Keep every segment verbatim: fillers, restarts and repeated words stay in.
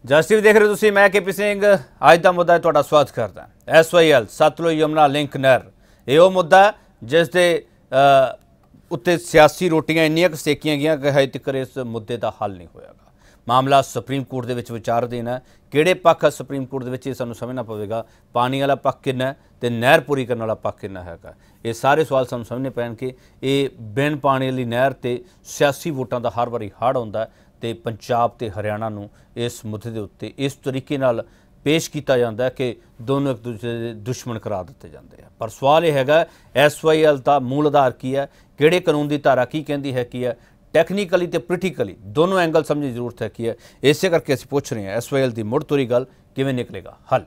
ਜਸ TV ਦੇਖ ਰਹੇ ਹੋ ਤੁਸੀਂ। मैं के पी सिंह ਅੱਜ ਦਾ ਮੁੱਦਾ ਤੁਹਾਡਾ ਸਵਾਗਤ ਕਰਦਾ। S Y L Sutlej Yamuna link नहर ਇਹ ਉਹ ਮੁੱਦਾ ਜਿਸ ਦੇ ਉੱਤੇ ਸਿਆਸੀ ਰੋਟੀਆਂ ਇੰਨੀਆਂ ਸੇਕੀਆਂ ਗਈਆਂ ਕਿ ਹਜੇ ਤੱਕ ਇਸ ਮੁੱਦੇ ਦਾ ਹੱਲ नहीं ਹੋਇਆਗਾ। मामला सुप्रीम कोर्ट ਦੇ ਵਿੱਚ ਵਿਚਾਰ ਦੇਣਾ ਕਿਹੜੇ ਪੱਖ ਸੁप्रीम कोर्ट ਦੇ ਵਿੱਚ ਇਹ ਸਾਨੂੰ ਸਮਝਣਾ ਪਵੇਗਾ। पानी वाला पक्ष कितना ਤੇ ਨਹਿਰ पूरी करने वाला पक्ष कितना हैगा। ये सारे सवाल ਸਾਨੂੰ ਸਮਝਣੇ ਪੈਣਗੇ। ਇਹ ਬਿਨ ਪਾਣੀ ਵਾਲੀ ਨਹਿਰ ਤੇ ਸਿਆਸੀ ਵੋਟਾਂ ਦਾ ਹਰ ਵਾਰੀ ਹੜ ਆਉਂਦਾ ਤੇ पंजाब ਤੇ हरियाणा ਨੂੰ इस मुद्दे के उत्ते इस तरीके नाल पेश किया जाता है कि दोनों एक दूसरे के दुश्मन करार दिते जाते हैं। पर सवाल यह है एस वाई एल का मूल आधार की है, किहड़े कानून की धारा की कहती है की है, टैक्नीकली तो पोलिटिकली दोनों एंगल समझने की जरूरत है की है। इसे करके असीं पुछ रहे हैं एस वाई एल की मुड़ तुरी गल किवें निकलेगा हल।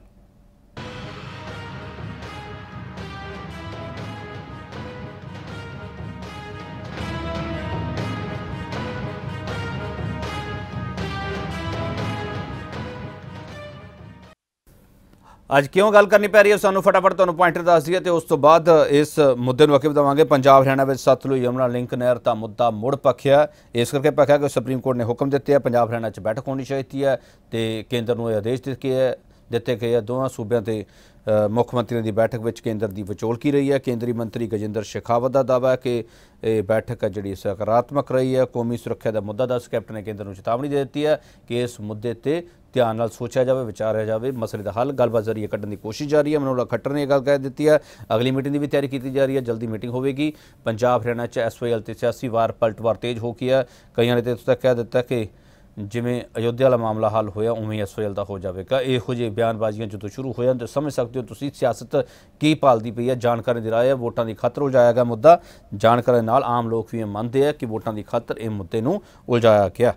ਅੱਜ ਕਿਉਂ ਗੱਲ ਕਰਨੀ ਪੈ ਰਹੀ ਹੈ ਸਾਨੂੰ ਫਟਾਫਟ ਤੁਹਾਨੂੰ ਪੁਆਇੰਟਰ ਦੱਸ ਦਈਏ ਤੇ ਉਸ ਤੋਂ ਬਾਅਦ ਇਸ ਮੁੱਦੇ ਨੂੰ ਅੱਗੇ ਵਧਾਵਾਂਗੇ। ਪੰਜਾਬ ਹਰਿਆਣਾ ਵਿੱਚ ਸਤਲੁਜ ਯਮੁਨਾ ਲਿੰਕ ਨਹਿਰ ਦਾ ਮੁੱਦਾ ਮੁੜ ਪੱਖਿਆ ਇਸ ਕਰਕੇ ਪੱਖਿਆ ਕਿ ਸੁਪਰੀਮ ਕੋਰਟ ਨੇ ਹੁਕਮ ਦਿੱਤੇ ਹੈ ਪੰਜਾਬ ਹਰਿਆਣਾ 'ਚ ਬੈਠਕ ਹੋਣੀ ਚਾਹੀਦੀ ਹੈ ਤੇ ਕੇਂਦਰ ਨੂੰ ਇਹ ਆਦੇਸ਼ ਦਿੱਤੇ ਹੈ ਦਿੱਤੇ ਗਏ ਹੈ। ਦੋਵਾਂ ਸੂਬਿਆਂ ਤੇ ਮੁੱਖ ਮੰਤਰੀਆਂ ਦੀ बैठक ਵਿੱਚ ਕੇਂਦਰ ਦੀ ਵਿਚੋਲਗੀ ਰਹੀ ਹੈ। ਕੇਂਦਰੀ ਮੰਤਰੀ ਗਜਿੰਦਰ शेखावत ਦਾ ਦਾਅਵਾ ਹੈ ਕਿ ਇਹ बैठक ਜਿਹੜੀ ਸਕਾਰਾਤਮਕ ਰਹੀ ਹੈ। ਕੌਮੀ ਸੁਰੱਖਿਆ ਦਾ ਮੁੱਦਾ ਦੱਸ ਕੈਪਟਨ ਨੇ ਕੇਂਦਰ ਨੂੰ ਚੇਤਾਵਨੀ ਦੇ ਦਿੱਤੀ ਹੈ ਕਿ ਇਸ ਮੁੱਦੇ ਤੇ ध्यान नाल सोचा जाए, विचारिया जाए, मसले का हल गलबात जरिए कढ़ने की कोशिश जारी है। मनोहर खट्टर ने यह गल कह दी है। अगली मीटिंग की भी तैयारी की जा रही है, जल्दी मीटिंग होगी। पंजाब हरियाणा च एस वाई एल ते सियासी वार पलटवार तेज हो गया। कई ने तो इत्थों तक कह दिता कि जिमें अयोध्या वाला मामला हल होया उवें एस वाई एल का हो जाएगा। इहो जिहे बयानबाजियां जो शुरू हो जाए तो समझ सकते हो तुसीं सियासत की भालती पई है। जानकारी दी राय है वोटां की खातर उलझाया गया मुद्दा। जानकारी नाल आम लोग भी मनते हैं कि वोटां की खातर इस मुद्दे नूं उलझाया गया।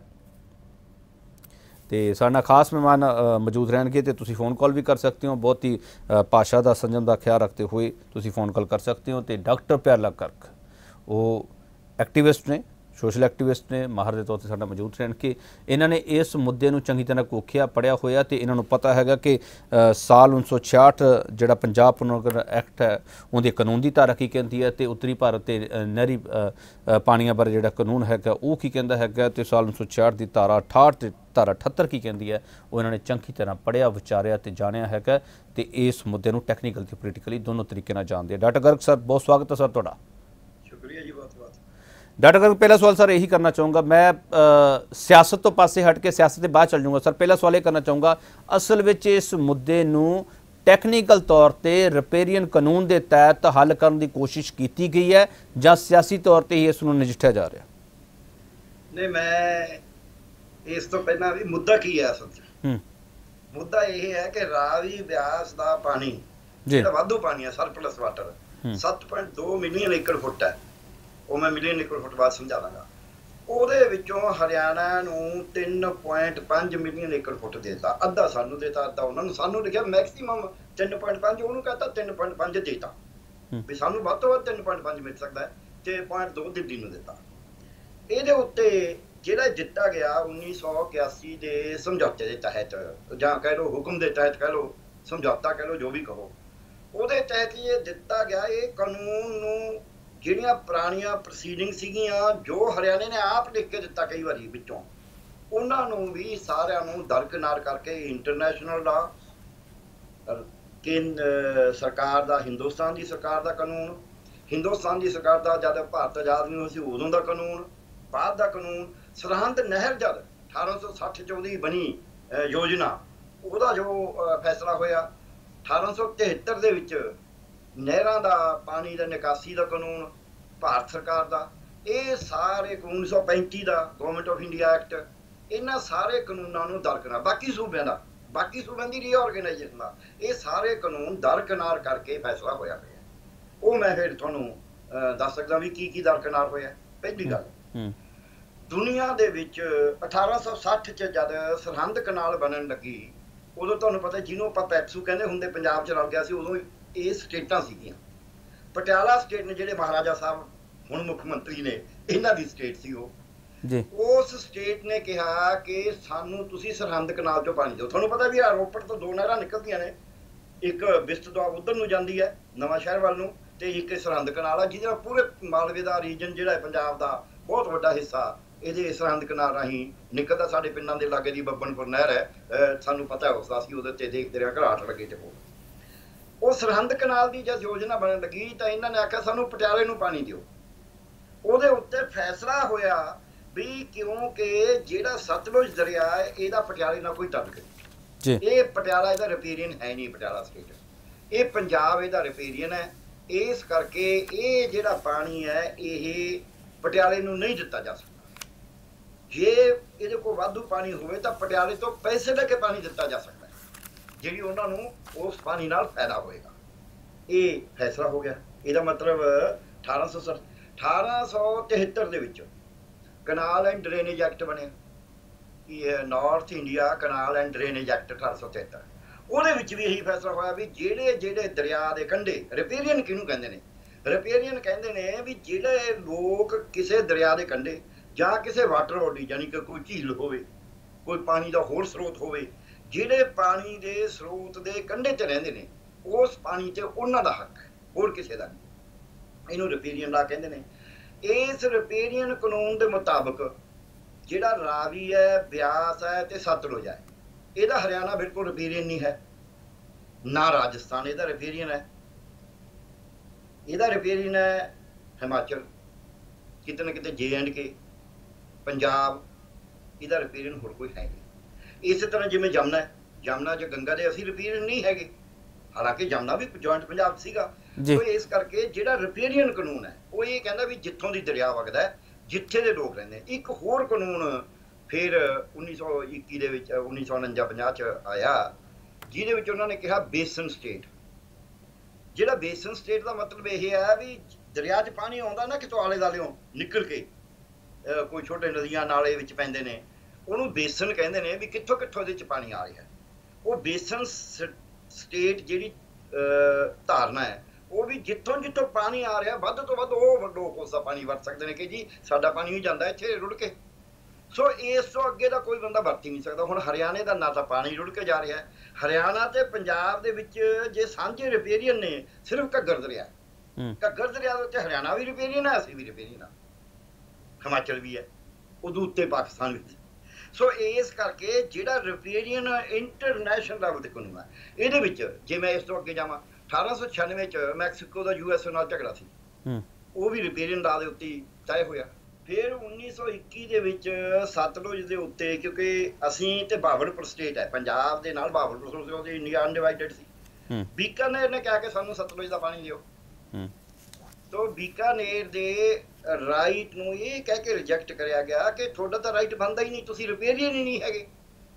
तो साडा खास मेहमान मौजूद रहणगे तो तुसीं फोन कॉल भी कर सकते हो। बहुत ही भाषा का संयम का ख्याल रखते हुए तुसीं फोन कॉल कर सकते हो। तो डॉक्टर प्याला गर्ग वो एक्टिविस्ट ने, सोशल एक्टिविस्ट ने, माहर के तौर पर साडा मौजूद रहणगे। इन्होंने इस मुद्दे नूं चंगी तरह कोखिया पढ़िया होया तो इन्होंने पता है कि साल उन्नीस सौ छियाठ जिहड़ा पंजाब पुनर्गठन एक्ट है उहदी कानून की धारा की कहती है तो उत्तरी भारत के नहरी पानियां बारे जिहड़ा कानून है वो की कहता है तो साल उन्नीस सौ छियाठ की धारा अठाहठ धारा अठहत्तर की कहती है वो इन्होंने चंगी तरह पढ़िया विचारिया तो जानिया है तो इस मुद्दे नूं टैक्नीकल ते पोलिटिकली दोनों तरीके नाल जानते हैं। डॉक्टर गर्ग सर बहुत स्वागत है सर तुहाडा। शुक्रिया जी बहुत बहुत। डॉक्टर गर्ग पहला सवाल सर यही करना चाहूँगा मैं आ, सियासत तो पासे हट के सियासत के बाद चल जाऊँगा सर। पहला सवाल ये करना चाहूँगा असल में इस मुद्दे नूं टैक्नीकल तौर पर रिपेरियन कानून के तहत हल करने की कोशिश की गई है या सियासी तौर पर ही इस नूं नजिठिया जा रहा? नहीं मैं इस तो पहला भी मुद्दा की है असल मुद्दा यह है कि रावी ब्यास का पानी जो वाधू पानी है सरप्लस वाटर सत्त पॉइंट दो मिलियन एकड़ फुट है वो मैं मिलियन एकड़ फुट बाद समझा लाँगा। ਉਹਦੇ ਵਿੱਚੋਂ ਹਰਿਆਣਾ ਨੂੰ ਤਿੰਨ ਪੁਆਇੰਟ ਪੰਜ ਮਿਲੀਅਨ ਏਕੜ ਫੁੱਟ ਦੇਤਾ। ਅੱਧਾ ਸਾਨੂੰ ਦੇਤਾ ਅੱਧਾ ਉਹਨਾਂ ਨੂੰ। ਸਾਨੂੰ ਲਿਖਿਆ ਮੈਕਸਿਮਮ ਤਿੰਨ ਪੁਆਇੰਟ ਪੰਜ ਉਹਨੂੰ ਕਹਤਾ ਤਿੰਨ ਪੁਆਇੰਟ ਪੰਜ ਦੇਤਾ ਵੀ ਸਾਨੂੰ ਵੱਧ ਤੋਂ ਵੱਧ ਤਿੰਨ ਪੁਆਇੰਟ ਪੰਜ ਮਿਲ ਸਕਦਾ ਤੇ ਪੁਆਇੰਟ ਦੋ ਦਿੱਲੀ ਨੂੰ ਦਿੱਤਾ। ਇਹਦੇ ਉੱਤੇ ਜਿਹੜਾ ਦਿੱਤਾ ਗਿਆ ਉੱਨੀ ਸੌ ਇਕਿਆਸੀ ਦੇ ਸਮਝੌਤੇ ਦੇ ਤਹਿਤ ਜਾਂ ਕਹਿ ਲਓ ਹੁਕਮ ਦੇ ਤਹਿਤ ਕਹਿ ਲਓ ਸਮਝੌਤਾ ਕਹਿ ਲਓ ਜੋ ਵੀ ਕਹੋ ਉਹਦੇ ਤਹਿਤ ਇਹ ਦਿੱਤਾ ਗਿਆ। ਇਹ ਕਾਨੂੰਨ ਨੂੰ ਜਿਹੜੀਆਂ ਪੁਰਾਣੀਆਂ ਪ੍ਰੋਸੀਡਿੰਗ ਸੀਗੀਆਂ ਜੋ ਹਰਿਆਣੇ ਨੇ ਆਪ ਲਿਖ ਕੇ ਦਿੱਤਾ ਕਈ ਵਾਰੀ ਵਿੱਚੋਂ ਉਹਨਾਂ ਨੂੰ ਵੀ ਸਾਰਿਆਂ ਨੂੰ ਦਰਕਨਾਰ ਕਰਕੇ ਇੰਟਰਨੈਸ਼ਨਲ ਲਾ ਕੇਂਦਰ ਸਰਕਾਰ ਦਾ ਹਿੰਦੁਸਤਾਨ ਦੀ ਸਰਕਾਰ ਦਾ ਕਾਨੂੰਨ ਹਿੰਦੁਸਤਾਨ ਦੀ ਸਰਕਾਰ ਦਾ ਜਦ ਭਾਰਤ ਆਜ਼ਾਦ ਨਹੀਂ ਹੋਇਆ ਸੀ ਉਦੋਂ ਦਾ ਕਾਨੂੰਨ ਬਾਅਦ ਦਾ ਕਾਨੂੰਨ ਸਰਹੰਦ ਨਹਿਰ ਜਦ ਅਠਾਰਾਂ ਸੌ ਸੱਠ ਚ ਉਹਦੀ ਬਣੀ ਯੋਜਨਾ ਉਹਦਾ ਜੋ ਫੈਸਲਾ ਹੋਇਆ ਅਠਾਰਾਂ ਸੌ ਤਿਹੱਤਰ ਦੇ ਵਿੱਚ ਨਹਿਰਾਂ ਦਾ ਪਾਣੀ ਦਾ ਨਿਕਾਸੀ ਦਾ ਕਾਨੂੰਨ ਭਾਰਤ ਸਰਕਾਰ ਦਾ ਇਹ ਸਾਰੇ ਉੱਨੀ ਸੌ ਪੈਂਤੀ ਦਾ ਗਵਰਨਮੈਂਟ ਆਫ ਇੰਡੀਆ ਐਕਟ ਇਹਨਾਂ ਸਾਰੇ ਕਾਨੂੰਨਾਂ ਨੂੰ ਦਰਕਨਾਰ ਬਾਕੀ ਸੂਬਿਆਂ ਦਾ ਬਾਕੀ ਸੂਬਿਆਂ ਦੀ ਰੀਆਰਗੇਨਾਈਜੇਸ਼ਨ ਦਾ ਇਹ ਸਾਰੇ ਕਾਨੂੰਨ ਦਰਕਨਾਰ ਕਰਕੇ ਫੈਸਲਾ ਹੋਇਆ ਹੋਇਆ ਉਹ ਮੈਂ ਫਿਰ ਤੁਹਾਨੂੰ ਦੱਸ ਸਕਦਾ ਵੀ ਕੀ ਕੀ ਦਰਕਨਾਰ ਹੋਇਆ। ਪਹਿਲੀ ਗੱਲ ਦੁਨੀਆ ਦੇ ਵਿੱਚ ਅਠਾਰਾਂ ਸੌ ਸੱਠ ਚ ਜਦ ਸਰਹੰਦ ਕਨਾਲ ਬਣਨ ਲੱਗੀ ਉਦੋਂ ਤੁਹਾਨੂੰ ਪਤਾ ਜਿਹਨੂੰ ਆਪਾਂ ਪੈਪਸੂ ਕਹਿੰਦੇ ਹੁੰਦੇ ਪੰਜਾਬ ਚ ਰਲ ਗਿਆ ਸੀ ਉਦੋਂ ਇਹ ਸਟੇਟਾਂ ਸੀਗੀਆਂ। ਪਟਿਆਲਾ ਸਟੇਟ ਨੇ ਜਿਹੜੇ ਮਹਾਰਾਜਾ ਸਾਹਿਬ ਹੁਣ ਮੁੱਖ ਮੰਤਰੀ ਨੇ ਇਹਨਾਂ ਦੀ ਸਟੇਟ ਸੀ ਉਹ ਜੀ ਉਸ ਸਟੇਟ ਨੇ ਕਿਹਾ ਕਿ ਸਾਨੂੰ ਤੁਸੀਂ ਸਰਹੰਦ ਕਨਾਲ ਚੋਂ ਪਾਣੀ ਦਿਓ। ਤੁਹਾਨੂੰ ਪਤਾ ਵੀ ਰੋਪੜ ਤੋਂ ਦੋ ਨਹਿਰਾਂ ਨਿਕਲਦੀਆਂ ਨੇ ਇੱਕ ਬਿਸਤ ਦੁਆਬ ਉਧਰ ਨੂੰ ਜਾਂਦੀ ਹੈ ਨਵਾਂ ਸ਼ਹਿਰ ਵੱਲ ਨੂੰ ਤੇ ਇੱਕ ਸਰਹੰਦ ਕਨਾਲ ਆ ਜਿਹਦੇ ਨਾਲ ਪੂਰੇ ਮਾਲਵੇ ਦਾ ਰੀਜਨ ਜਿਹੜਾ ਹੈ ਪੰਜਾਬ ਦਾ ਬਹੁਤ ਵੱਡਾ ਹਿੱਸਾ ਇਹਦੇ ਸਰਹੰਦ ਕਿਨਾਰ ਰਾਹੀਂ ਨਿਕਲਦਾ। ਸਾਡੇ ਪਿੰਡਾਂ ਦੇ ਲਾਗੇ ਦੀ ਬੱਬਨਪੁਰ ਨਹਿਰ ਹੈ, ਸਾਨੂੰ ਪਤਾ ਹੈ ਉਸਦਾ, ਅਸੀਂ ਉਹਦੇ ਤੇ ਦੇਖਦੇ ਰਿਹਾ ਘਰਾਟ ਲੱਗੇ ਤੇ ਉਹ ਸਰਹੰਦ ਕਨਾਲ ਦੀ ਜਦ ਯੋਜਨਾ ਬਣਨ ਲੱਗੀ ਤਾਂ ਇਹਨਾਂ ਨੇ ਆਖਿਆ ਸਾਨੂੰ ਪਟਿਆਲੇ ਨੂੰ ਪਾਣੀ ਦਿਓ। ਉਹਦੇ ਉੱਤੇ ਫੈਸਲਾ ਹੋਇਆ ਵੀ ਕਿਉਂਕਿ ਜਿਹੜਾ ਸਤਲੁਜ ਦਰਿਆ ਹੈ ਇਹਦਾ ਪਟਿਆਲੇ ਨਾਲ ਕੋਈ ਤਾਲੁਕ ਨਹੀਂ, ਇਹ ਪਟਿਆਲਾ ਇਹਦਾ ਰਿਪੇਰੀਅਨ ਹੈ ਨਹੀਂ, ਪਟਿਆਲਾ ਸਟੇਟ, ਇਹ ਪੰਜਾਬ ਇਹਦਾ ਰਿਪੇਰੀਅਨ ਹੈ। ਇਸ ਕਰਕੇ ਇਹ ਜਿਹੜਾ ਪਾਣੀ ਹੈ ਇਹ ਪਟਿਆਲੇ ਨੂੰ ਨਹੀਂ ਦਿੱਤਾ ਜਾ ਸਕਦਾ। ਜੇ ਇਹਦੇ ਕੋਲ ਵਾਧੂ ਪਾਣੀ ਹੋਵੇ ਤਾਂ ਪਟਿਆਲੇ ਤੋਂ ਪੈਸੇ ਲੈ ਕੇ ਪਾਣੀ ਦਿੱਤਾ ਜਾ ਸਕਦਾ, ਜਿਹੜੀ ਉਹਨਾਂ ਨੂੰ ਉਸ ਪਾਣੀ ਨਾਲ ਫਾਇਦਾ ਹੋਏਗਾ। ਇਹ ਫੈਸਲਾ ਹੋ ਗਿਆ। ਇਹਦਾ ਮਤਲਬ ਅਠਾਰਾਂ ਸੌ ਅਠਾਰਾਂ ਸੌ ਤਿਹੱਤਰ ਦੇ ਵਿੱਚ ਕਨਾਲ ਐਂਡ ਡਰੇਨੇਜ ਐਕਟ ਬਣਿਆ, ਇਹ north India canal and drainage act ਅਠਾਰਾਂ ਸੌ ਤਿਹੱਤਰ। ਉਹਦੇ ਵਿੱਚ ਵੀ ਇਹੀ ਫੈਸਲਾ ਹੋਇਆ ਵੀ ਜਿਹੜੇ ਜਿਹੜੇ ਦਰਿਆ ਦੇ ਕੰਢੇ, ਰਿਪੇਰੀਅਨ ਕਿਹਨੂੰ ਕਹਿੰਦੇ ਨੇ? ਰਿਪੇਰੀਅਨ ਕਹਿੰਦੇ ਨੇ ਵੀ ਜਿਹੜੇ ਲੋਕ ਕਿਸੇ ਦਰਿਆ ਦੇ ਕੰਢੇ ਜਾਂ ਕਿਸੇ ਵਾਟਰ ਬੋਡੀ, ਯਾਨੀ ਕਿ ਕੋਈ ਝੀਲ ਹੋਵੇ, ਕੋਈ ਪਾਣੀ ਦਾ ਹੋਰ ਸਰੋਤ ਹੋਵੇ, ਜਿਹੜੇ ਪਾਣੀ ਦੇ ਸਰੋਤ ਦੇ ਕੰਢੇ ਤੇ ਰਹਿੰਦੇ ਨੇ, ਉਸ ਪਾਣੀ ਤੇ ਉਹਨਾਂ ਦਾ ਹੱਕ, ਹੋਰ ਕਿਸੇ ਦਾ ਨਹੀਂ। ਇਹਨੂੰ ਰਿਪੇਰੀਅਨ ਲਾ ਕਹਿੰਦੇ ਨੇ। ਇਸ ਰਿਪੇਰੀਅਨ ਕਾਨੂੰਨ ਦੇ ਮੁਤਾਬਕ ਜਿਹੜਾ ਰਾਵੀ ਹੈ, ਬਿਆਸ ਹੈ ਤੇ ਸਤਲੁਜ ਹੈ, ਇਹਦਾ ਹਰਿਆਣਾ ਬਿਲਕੁਲ ਰਿਪੇਰੀਅਨ ਨਹੀਂ ਹੈ, ਨਾ ਰਾਜਸਥਾਨ ਇਹਦਾ ਰਿਪੇਰੀਅਨ ਹੈ। ਇਹਦਾ ਰਿਪੇਰੀਅਨ ਹੈ ਹਿਮਾਚਲ, ਕਿਤੇ ਨਾ ਕਿਤੇ ਜੇ ਐਂਡ ਕੇ, ਪੰਜਾਬ, ਇਹਦਾ ਰਿਪੇਰੀਅਨ ਹੋਰ ਕੋਈ ਹੈ ਨਹੀਂ। ਇਸੇ ਤਰ੍ਹਾਂ ਜਿਵੇਂ ਜਮਨਾ ਹੈ, ਜਮਨਾ ਚ ਗੰਗਾ ਦੇ ਅਸੀਂ ਰਿਪੇਰੀਅਨ ਨਹੀਂ ਹੈਗੇ, ਹਾਲਾਂਕਿ ਜਮਨਾ ਵੀ ਜੁਆਇੰਟ ਪੰਜਾਬ ਸੀਗਾ। ਸੋ ਇਸ ਕਰਕੇ ਜਿਹੜਾ ਰਿਪੇਰੀਅਨ ਕਾਨੂੰਨ ਹੈ ਉਹ ਇਹ ਕਹਿੰਦਾ ਵੀ ਜਿੱਥੋਂ ਦੀ ਦਰਿਆ ਵਗਦਾ, ਜਿੱਥੇ ਦੇ ਲੋਕ ਰਹਿੰਦੇ। ਇੱਕ ਹੋਰ ਕਾਨੂੰਨ ਫਿਰ ਉੱਨੀ ਸੌ ਇੱਕੀ ਦੇ ਵਿੱਚ, ਉੱਨੀ ਸੌ ਉਣੰਜਾ ਪੰਜਾਹ ਚ ਆਇਆ, ਜਿਹਦੇ ਵਿੱਚ ਉਹਨਾਂ ਨੇ ਕਿਹਾ ਬੇਸਨ ਸਟੇਟ। ਜਿਹੜਾ ਬੇਸਨ ਸਟੇਟ ਦਾ ਮਤਲਬ ਇਹ ਹੈ ਵੀ ਦਰਿਆ 'ਚ ਪਾਣੀ ਆਉਂਦਾ ਨਾ ਕਿਤੋਂ ਆਲੇ ਦੁਆਲਿਓਂ ਨਿਕਲ ਕੇ, ਕੋਈ ਛੋਟੇ ਨਦੀਆਂ ਨਾਲੇ ਵਿੱਚ ਪੈਂਦੇ ਨੇ, ਉਹਨੂੰ ਬੇਸਨ ਕਹਿੰਦੇ ਨੇ ਵੀ ਕਿੱਥੋਂ ਕਿੱਥੋਂ ਇਹਦੇ 'ਚ ਪਾਣੀ ਆ ਰਿਹਾ। ਉਹ ਬੇਸਨ ਸਟੇਟ ਜਿਹੜੀ ਧਾਰਨਾ ਹੈ ਉਹ ਵੀ ਜਿੱਥੋਂ ਜਿੱਥੋਂ ਪਾਣੀ ਆ ਰਿਹਾ ਵੱਧ ਤੋਂ ਵੱਧ ਉਹ ਲੋਕ ਉਸਦਾ ਪਾਣੀ ਵਰਤ ਸਕਦੇ ਨੇ ਕਿ ਜੀ ਸਾਡਾ ਪਾਣੀ ਵੀ ਜਾਂਦਾ ਇੱਥੇ ਰੁੜ ਕੇ। ਸੋ ਇਸ ਤੋਂ ਅੱਗੇ ਦਾ ਕੋਈ ਬੰਦਾ ਵਰਤ ਹੀ ਨਹੀਂ ਸਕਦਾ। ਹੁਣ ਹਰਿਆਣੇ ਦਾ ਨਾ ਤਾਂ ਪਾਣੀ ਰੁੜ ਕੇ ਜਾ ਰਿਹਾ ਹੈ, ਹਰਿਆਣਾ ਤੇ ਪੰਜਾਬ ਦੇ ਵਿੱਚ ਜੇ ਸਾਂਝੇ ਰਿਪੇਰੀਅਨ ਨੇ ਸਿਰਫ ਘੱਗਰ ਦਰਿਆ, ਘੱਗਰ ਦਰਿਆ ਦੇ ਉੱਤੇ ਹਰਿਆਣਾ ਵੀ ਰਿਪੇਰੀਅਨ ਹੈ, ਅਸੀਂ ਵੀ ਰਿਪੇਰੀਅਨ ਹਾਂ, ਹਿਮਾਚਲ ਵੀ ਹੈ, ਉਹਦੇ ਉੱਤੇ ਪਾਕਿਸਤਾਨ ਵਿੱਚ। ਸੋ ਇਸ ਕਰਕੇ ਜਿਹੜਾ ਰਿਪੇਰੀਅਨ ਇੰਟਰਨੈਸ਼ਨਲ ਲੈਵਲ ਤੇ ਕਾਨੂੰਨ ਹੈ, ਇਹਦੇ ਵਿੱਚ ਜੇ ਮੈਂ ਇਸ ਤੋਂ ਅੱਗੇ ਜਾਵਾਂ, ਅਠਾਰਾਂ ਸੌ ਛਿਆਨਵੇਂ ਚ ਮੈਕਸੀਕੋ ਦਾ ਯੂ ਐਸ ਏ ਨਾਲ ਝਗੜਾ ਸੀ, ਉਹ ਵੀ ਰਿਪੇਰੀਅਨ ਲਾ ਦੇ ਉੱਤੇ ਤੈਅ ਹੋਇਆ। ਫਿਰ ਉੱਨੀ ਸੌ ਇੱਕੀ ਦੇ ਵਿੱਚ ਸਤਲੁਜ ਦੇ ਉੱਤੇ, ਕਿਉਂਕਿ ਅਸੀਂ ਤੇ ਬਾਵਲਪੁਰ ਸਟੇਟ ਹੈ, ਪੰਜਾਬ ਦੇ ਨਾਲ ਬਾਵਲਪੁਰ ਉਹਦੀ ਇੰਡੀਆ ਅਨਡਿਵਾਈਡਡ ਸੀ, ਬੀਕਾਨੇਰ ਨੇ ਕਿਹਾ ਕਿ ਸਾਨੂੰ ਸਤਲੁਜ ਦਾ ਪਾਣੀ ਦਿਓ। ਤੋ ਬੀਕਾਨੇਰ ਦੇ ਰਾਈਟ ਨੂੰ ਇਹ ਕਹਿ ਕੇ ਰਿਜੈਕਟ ਕਰਿਆ ਗਿਆ ਕਿ ਤੁਹਾਡਾ ਤਾਂ ਰਾਈਟ ਬਣਦਾ ਹੀ ਨਹੀਂ, ਤੁਸੀਂ ਰਿਪੇਰੀਅਨ ਹੀ ਨਹੀਂ ਹੈਗੇ।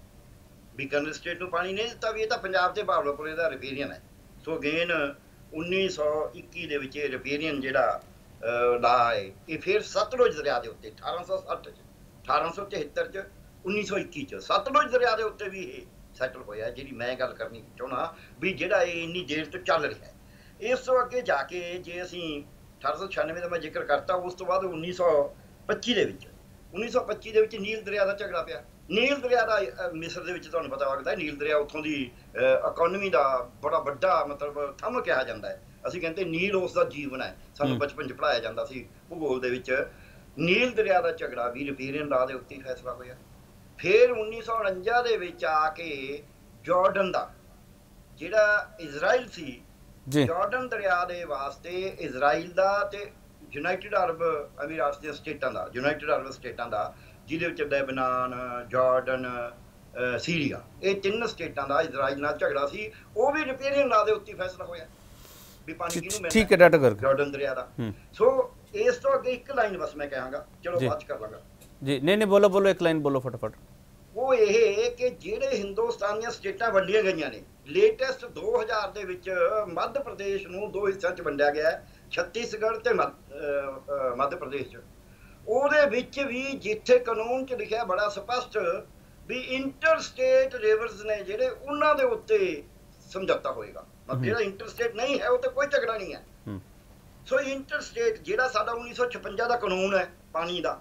ਬੀਕਾਨੇਰ ਸਟੇਟ ਨੂੰ ਪਾਣੀ ਨਹੀਂ ਦਿੱਤਾ ਵੀ ਇਹ ਤਾਂ ਪੰਜਾਬ ਤੇ ਬਾਵਲਪੁਰ ਦਾ ਰਿਪੇਰੀਅਨ ਹੈ। ਸੋ ਅਗੇਨ ਉੱਨੀ ਸੌ ਇੱਕੀ ਦੇ ਵਿੱਚ ਇਹ ਰਿਪੇਰੀਅਨ ਜਿਹੜਾ ਲਾ ਹੈ, ਇਹ ਫਿਰ ਸਤਲੁਜ ਦਰਿਆ ਦੇ ਉੱਤੇ ਅਠਾਰਾਂ ਸੌ ਸੱਠ ਚ, ਅਠਾਰਾਂ ਸੌ ਤਿਹੱਤਰ ਚ, ਉੱਨੀ ਸੌ ਇੱਕੀ ਚ ਸਤਲੁਜ ਦਰਿਆ ਦੇ ਉੱਤੇ ਵੀ ਇਹ ਸੈਟਲ ਹੋਇਆ। ਜਿਹੜੀ ਮੈਂ ਗੱਲ ਕਰਨੀ ਚਾਹੁੰਦਾ ਵੀ ਜਿਹੜਾ ਇਹ ਇੰਨੀ ਦੇਰ ਤੋਂ ਚੱਲ ਰਿਹਾ ਹੈ। ਇਸ ਤੋਂ ਅੱਗੇ ਜਾ ਕੇ ਜੇ ਅਸੀਂ ਅਠਾਰਾਂ ਸੌ ਛਿਆਨਵੇਂ ਦਾ ਮੈਂ ਜ਼ਿਕਰ ਕਰਤਾ, ਉਸ ਤੋਂ ਬਾਅਦ ਉੱਨੀ ਸੌ ਪੱਚੀ ਦੇ ਵਿੱਚ ਉੱਨੀ ਸੌ ਪੱਚੀ ਦੇ ਵਿੱਚ ਨੀਲ ਦਰਿਆ ਦਾ ਝਗੜਾ ਪਿਆ। ਨੀਲ ਦਰਿਆ ਦਾ ਮਿਸਰ ਦੇ ਵਿੱਚ ਤੁਹਾਨੂੰ ਪਤਾ ਲੱਗਦਾ, ਨੀਲ ਦਰਿਆ ਉੱਥੋਂ ਦੀ ਇਕੋਨਮੀ ਦਾ ਬੜਾ ਵੱਡਾ ਮਤਲਬ ਥੰਮ ਕਿਹਾ ਜਾਂਦਾ ਹੈ। ਅਸੀਂ ਕਹਿੰਦੇ ਨੀਲ ਉਸ ਦਾ ਜੀਵਨ ਹੈ, ਸਾਨੂੰ ਬਚਪਨ 'ਚ ਪੜ੍ਹਾਇਆ ਜਾਂਦਾ ਸੀ ਭੂਗੋਲ ਦੇ ਵਿੱਚ। ਨੀਲ ਦਰਿਆ ਦਾ ਝਗੜਾ ਵੀ ਰਿਪੇਰੀਅਨ ਲਾ ਦੇ ਉੱਤੇ ਫੈਸਲਾ ਹੋਇਆ। ਫਿਰ ਉੱਨੀ ਸੌ ਉਣੰਜਾ ਦੇ ਵਿੱਚ ਆ ਕੇ ਜਾਰਡਨ ਦਾ ਜਿਹੜਾ ਇਜ਼ਰਾਈਲ ਸੀ, ਜਾਰਡਨ ਦਰਿਆ ਦੇ ਵਾਸਤੇ ਇਜ਼ਰਾਈਲ ਦਾ ਤੇ ਯੂਨਾਈਟਿਡ ਅਰਬ ਅਮੀਰਾਤ ਦੀਆਂ ਸਟੇਟਾਂ ਦਾ, ਯੂਨਾਈਟਿਡ ਅਰਬ ਸਟੇਟਾਂ ਦਾ, ਜਿਹਦੇ ਵਿੱਚ ਲੈਬਨਾਨ, ਜਾਰਡਨ, ਸੀਰੀਆ, ਇਹ ਤਿੰਨ ਸਟੇਟਾਂ ਦਾ ਇਜ਼ਰਾਈਲ ਨਾਲ ਝਗੜਾ ਸੀ। ਉਹ ਵੀ ਰਿਪੇਰੀਅਨ ਲਾ ਦੇ ਉੱਤੇ ਫੈਸਲਾ ਹੋਇਆ ਵੀ ਪਾਣੀ ਕਿਹਨੂੰ ਮਿਲਦਾ, ਠੀਕ ਹੈ ਡਾਟਾ ਕਰ ਜਾਰਡਨ ਦਰਿਆ ਦਾ। ਸੋ ਇਸ ਤੋਂ ਅੱਗੇ ਇੱਕ ਲਾਈਨ ਬਸ ਮੈਂ ਕਹਾਂਗਾ, ਚਲੋ ਬਾਅਦ ਚ ਕਰ ਲਾਂਗਾ ਜੀ। ਨਹੀਂ ਨਹੀਂ ਬੋਲੋ ਬੋਲੋ, ਇੱਕ ਲਾਈਨ ਬੋਲੋ ਫਟਾਫਟ। ਉਹ ਇਹ ਕਿ ਜਿਹੜੇ ਹਿੰਦੁਸਤਾਨ ਦੀਆਂ ਸਟੇਟਾਂ ਵੰਡੀਆਂ ਗਈਆਂ ਨੇ, ਲੇਟੈਸਟ ਦੋ ਹਜ਼ਾਰ ਦੇ ਵਿੱਚ ਮੱਧ ਪ੍ਰਦੇਸ਼ ਨੂੰ ਦੋ ਹਿੱਸਿਆਂ 'ਚ ਵੰਡਿਆ ਗਿਆ, ਛੱਤੀਸਗੜ੍ਹ ਤੇ ਮੱਧ ਪ੍ਰਦੇਸ਼ 'ਚ। ਉਹਦੇ ਵਿੱਚ ਵੀ ਜਿੱਥੇ ਕਾਨੂੰਨ 'ਚ ਲਿਖਿਆ ਬੜਾ ਸਪਸ਼ਟ ਵੀ ਇੰਟਰ ਸਟੇਟ ਰਿਵਰਸ ਨੇ ਜਿਹੜੇ, ਉਹਨਾਂ ਦੇ ਉੱਤੇ ਸਮਝੌਤਾ ਹੋਏਗਾ। ਮਤਲਬ ਜਿਹੜਾ ਇੰਟਰ ਸਟੇਟ ਨਹੀਂ ਹੈ ਉਹ ਤੇ ਕੋਈ ਝਗੜਾ ਨਹੀਂ ਹੈ। ਸੋ ਇੰਟਰ ਸਟੇਟ ਜਿਹੜਾ ਸਾਡਾ ਉੱਨੀ ਸੌ ਛਪੰਜਾ ਦਾ ਕਾਨੂੰਨ ਹੈ ਪਾਣੀ ਦਾ,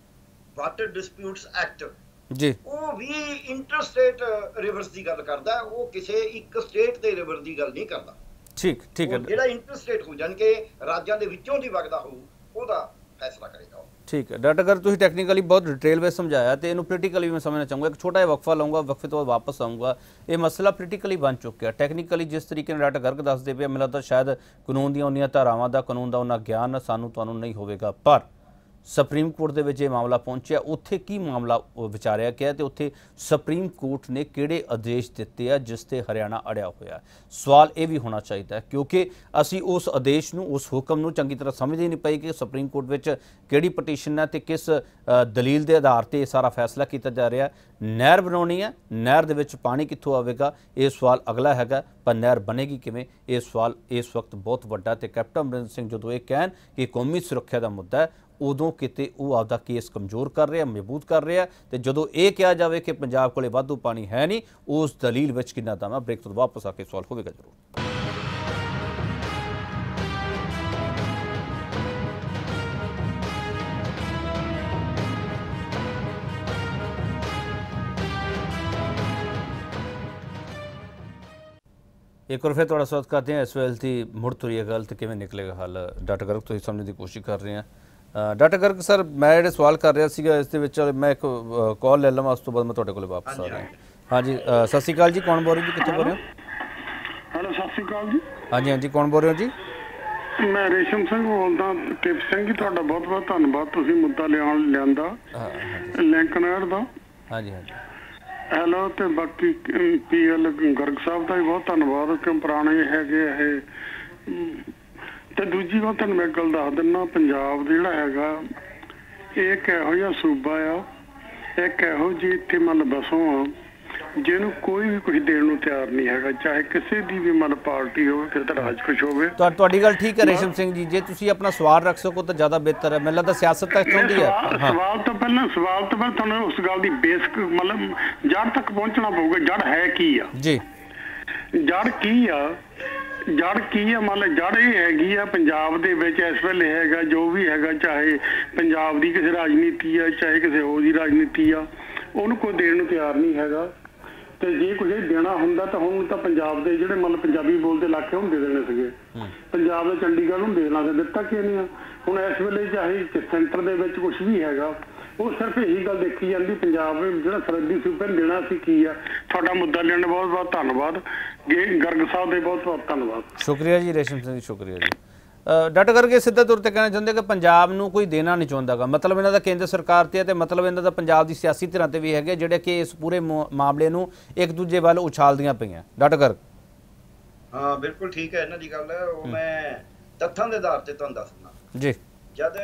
ਵਾਟਰ ਡਿਸਪਿਊਟਸ ਐਕਟ ਜੀ, ਉਹ ਵੀ ਇੰਟਰ ਸਟੇਟ ਰਿਵਰਸ ਦੀ ਗੱਲ ਕਰਦਾ, ਉਹ ਕਿਸੇ ਇੱਕ ਸਟੇਟ ਦੇ ਰਿਵਰ ਦੀ ਗੱਲ ਨਹੀਂ ਕਰਦਾ। ਠੀਕ ਠੀਕ ਹੈ, ਜਿਹੜਾ ਇੰਟਰ ਸਟੇਟ ਹੋ ਜਾਣ ਕੇ ਰਾਜਾਂ ਦੇ ਵਿੱਚੋਂ ਦੀ ਵਗਦਾ ਹੋਊ ਉਹਦਾ ਫੈਸਲਾ ਕਰੇਗਾ ਉਹ। ठीक है डॉक्टर अगर तुम टैक्नीकली बहुत डिटेल में समझाया तो इनू पोलिटिकली मैं समझना चाहूँगा, एक छोटा जिहा वक्फा लूँगा, वक्फे तो बाद वापस आऊँगा। ये मसला पोलिटिकली बन चुका, टैक्नीकली जिस तरीके ने डॉक्टर गर्ग दसदे पे मैनूं लगदा शायद कानून दी उन्नियां धारावां दा कानून दा उन्ना ज्ञान सानूं तुहानूं नहीं होवेगा, पर सुप्रीम कोर्ट दे विच ये मामला पहुंचिया, उत्थे की मामला विचारिया गया ते उत्थे सुप्रीम कोर्ट ने किहड़े आदेश दिते आ जिस ते हरियाणा अड़िया होया। सवाल ये भी होना चाहिए क्योंकि असी उस आदेश नूं उस हुक्म नूं चंगी तरह समझ ही नहीं पाई कि सुप्रीम कोर्ट विच किहड़ी पटीशन है ते किस दलील के आधार ते सारा फैसला किया जा रहा। नहर बनाउणी है, नहर दे विच पानी कित्थों आवेगा, ये सवाल अगला हैगा, पर नहर बनेगी किवें, ये सवाल इस वक्त बहुत वड्डा। ते कैप्टन अमरिंदर सिंह जदों ये कहन कि कौमी सुरक्षा का मुद्दा है, उदों किते वो आपदा केस कमज़ोर कर रहे, मजबूत कर रहे हैं। तो जदों ये कहा जाए कि पंजाब कोले वाधू पानी है नहीं, उस दलील विच किन्ना दम है। ब्रेक तो वापस आके सवाल होगा जरूर। एक बार फिर थोड़ा स्वागत करते हैं। इस वेल की मुड़ तुरी है गल तो किवें निकलेगा हल, डॉक्टर गर्ग तुसीं समझने की कोशिश कर रहे हैं। डॉक्टर गर्ग सर मैं जो सवाल कर रहा सीगा इस दे विच मैं एक कॉल ले लवां, उस तो बाद मैं तुहाडे कोल वापस आ रहा। हाँ जी सत श्री अकाल जी, कौन बोल रहे हो जी, कित्थों बोल रहे हो? हेलो सत श्री अकाल जी। हाँ जी हाँ जी कौन बोल रहे हो जी? मैं रेशम सिंह बोलदा। टिप सिंह जी तुहाडा बहुत बहुत धन्नवाद, तुसीं मुद्दा लिआउण लिआंदा लिंक नहर दा। हाँ जी हाँ जी हेलो तो बाकी पी एल गर्ग साहब का भी बहुत धन्नवाद क्यों पुराने हैगे ये। तो दूजी बात तुहानूं मैं गल दस दिना, पंजाब जिहड़ा हैगा एक इहो जिहा सूबा आ, एक इहो जी इत्थे मतलब बसों आ ਜਿਹਨੂੰ कोई भी कुछ देण नूं तैयार नहीं हैगा, चाहे किसी दी भी मतलब पार्टी हो, किसी दा राज कुछ होवे। तुहाडी गल ठीक है रेशम सिंह जी, जे तुसीं अपना सवाल रख सको तो ज़्यादा बेहतर है। मैनूं लगदा सियासत तक चाहुंदी है। सवाल तो पहले सवाल तो पहले तुहानूं उस गल दी बेसिक मतलब जड़ तक पहुंचना पऊगा, जड़ है की आ जी, जड़ की आ जड़ की है मतलब जड़ ये हैगी आ पंजाब दे विच इस वेले हैगा जो भी हैगा, चाहे पंजाब दी किसी राजनीति आ चाहे किसी होर दी राजनीति आ, उहनूं कोई देण नूं तैयार नहीं हैगा। तो जे कुछ देना होंदा तो हुण तो पंजाब दे जिहड़े मतलब पंजाबी बोलते इलाके हुण दे देने सीगे, पंजाब दे चंडीगढ़ हुण देना ते दित्ता कि नहीं। हुण इस वेले चाहे सेंटर दे विच कुछ भी हैगा, वो सिर्फ यही गल देखी जाती पंजाब जिहड़ा सरहदी सूबे देना सी की आ। तुहाडा मुद्दा लेने बहुत बहुत धन्नवाद, गर्ग साहब दे बहुत बहुत धन्नवाद। शुक्रिया जी रेशम सिंह जी, शुक्रिया जी। डॉक्टर गर्ग सीधा तौर पर कहना चाहते कि पंजाब नूं कोई देना नहीं चाहता गा, मतलब इन्हां दा केंद्र सरकार ते है, मतलब इन्हां दा पंजाब दी सियासी धिरां ते भी है जिहड़े कि इस पूरे मामले नूं एक दूजे वाल उछालदियां पईआं। डॉक्टर गर्ग हाँ बिल्कुल ठीक है इन्हां दी गल, वो मैं तत्थां दे आधार ते तुहानूं दसदा जी। जद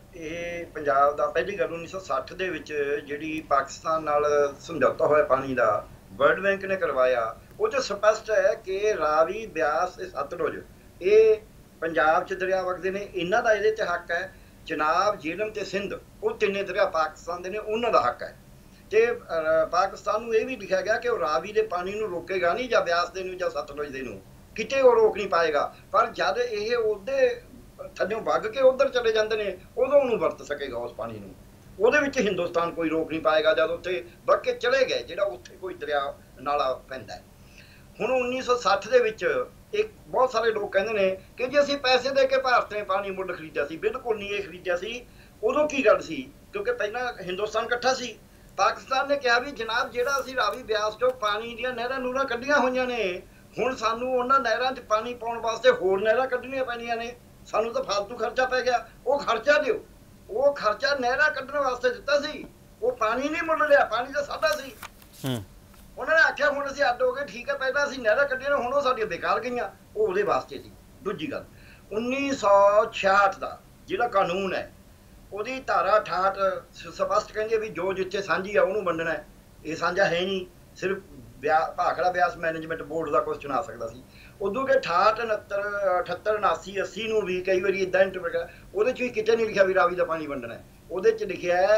ये पंजाब दा पहली गल उन्नीस सौ सठ दे विच जिहड़ी पाकिस्तान नाल समझौता होया पानी दा वर्ल्ड बैंक ने करवाया, वो जो स्पष्ट है कि रावी ब्यास ते सतलुज ये पंजाब च दरिया वगदे ने, इन्हां दा इहदे च हक है। जनाब झेलम ते सिंध वो तिन्ने दरिया पाकिस्तान दे ने, उन्हां दा हक है। ते पाकिस्तान नूं ये भी लिखिया गया कि वो रावी दे पानी नूं रोकेगा नहीं, जां ब्यास दे नूं जां सतलुज दे नूं किते वो रोक नहीं पाएगा। पर जद ये उहदे थल्लों वग के उधर चले जाते हैं उदों उहनूं वरत सकेगा उस पानी नूं, ਉਹਦੇ ਵਿੱਚ ਹਿੰਦੁਸਤਾਨ ਕੋਈ ਰੋਕ ਨਹੀਂ ਪਾਏਗਾ। ਜਦ ਉੱਥੇ ਵਗ ਕੇ ਚਲੇ ਗਏ ਜਿਹੜਾ ਉੱਥੇ ਕੋਈ ਦਰਿਆ ਨਾਲਾ ਪੈਂਦਾ ਹੈ। ਹੁਣ ਉੱਨੀ ਸੌ ਸੱਠ ਦੇ ਵਿੱਚ ਇੱਕ ਬਹੁਤ ਸਾਰੇ ਲੋਕ ਕਹਿੰਦੇ ਨੇ ਕਿ ਜੇ ਅਸੀਂ ਪੈਸੇ ਦੇ ਕੇ ਭਾਰਤ ਨੇ ਪਾਣੀ ਮੁੱਲ ਖਰੀਦਿਆ ਸੀ, ਬਿਲਕੁਲ ਨਹੀਂ ਇਹ ਖਰੀਦਿਆ ਸੀ। ਉਦੋਂ ਕੀ ਗੱਲ ਸੀ, ਕਿਉਂਕਿ ਪਹਿਲਾਂ ਹਿੰਦੁਸਤਾਨ ਇਕੱਠਾ ਸੀ। ਪਾਕਿਸਤਾਨ ਨੇ ਕਿਹਾ ਵੀ ਜਨਾਬ ਜਿਹੜਾ ਅਸੀਂ ਰਾਵੀ ਬਿਆਸ ਚੋਂ ਪਾਣੀ ਦੀਆਂ ਨਹਿਰਾਂ ਨੂਰਾਂ ਕੱਢੀਆਂ ਹੋਈਆਂ ਨੇ, ਹੁਣ ਸਾਨੂੰ ਉਹਨਾਂ ਨਹਿਰਾਂ 'ਚ ਪਾਣੀ ਪਾਉਣ ਵਾਸਤੇ ਹੋਰ ਨਹਿਰਾਂ ਕੱਢਣੀਆਂ ਪੈਣੀਆਂ ਨੇ, ਸਾਨੂੰ ਤਾਂ ਫालतू ਖਰਚਾ ਪੈ ਗਿਆ। ਉਹ ਖਰਚਾ ਦਿਓ, ਉਹ ਖਰਚਾ ਨਹਿਰਾਂ ਕੱਢਣ ਵਾਸਤੇ ਦਿੱਤਾ ਸੀ, ਉਹ ਪਾਣੀ ਨਹੀਂ ਮੁੱਲ ਲਿਆ, ਪਾਣੀ ਤਾਂ ਸਾਡਾ ਸੀ। ਉਹਨਾਂ ਨੇ ਆਖਿਆ ਹੁਣ ਅਸੀਂ ਅੱਡ ਹੋ ਗਏ, ਠੀਕ ਹੈ ਪਹਿਲਾਂ ਅਸੀਂ ਨਹਿਰਾਂ ਕੱਢੀਆਂ ਹੁਣ ਉਹ ਸਾਡੀਆਂ ਬੇਕਾਰ ਗਈਆਂ, ਉਹ ਉਹਦੇ ਵਾਸਤੇ ਸੀ। ਦੂਜੀ ਗੱਲ ਉੱਨੀ ਸੌ ਛਿਆਹਠ ਦਾ ਜਿਹੜਾ ਕਾਨੂੰਨ ਹੈ ਉਹਦੀ ਧਾਰਾ ਅਠਾਹਠ ਸਪਸ਼ਟ ਕਹਿੰਦੀ ਹੈ ਵੀ ਜੋ ਜਿੱਥੇ ਸਾਂਝੀ ਆ ਉਹਨੂੰ ਵੰਡਣਾ ਹੈ। ਇਹ ਸਾਂਝਾ ਹੈ ਨਹੀਂ, ਸਿਰਫ ਬਿਆ ਭਾਖੜਾ ਬਿਆਸ ਮੈਨੇਜਮੈਂਟ ਬੋਰਡ ਦਾ ਕੁਛ ਚੁਣਾ ਸਕਦਾ ਸੀ। ਉਦੋਂ ਕਿ ਅਠਾਹਠ ਉਣੱਤਰ ਅਠੱਤਰ ਉਨਾਸੀ ਅੱਸੀ ਨੂੰ ਵੀ ਕਈ ਵਾਰੀ ਇੱਦਾਂ ਇੰਟਰਪ੍ਰੀਟ, ਉਹਦੇ 'ਚ ਵੀ ਕਿਤੇ ਨਹੀਂ ਲਿਖਿਆ ਵੀ ਰਾਵੀ ਦਾ ਪਾਣੀ ਵੰਡਣਾ ਹੈ। ਉਹਦੇ 'ਚ ਲਿਖਿਆ ਹੈ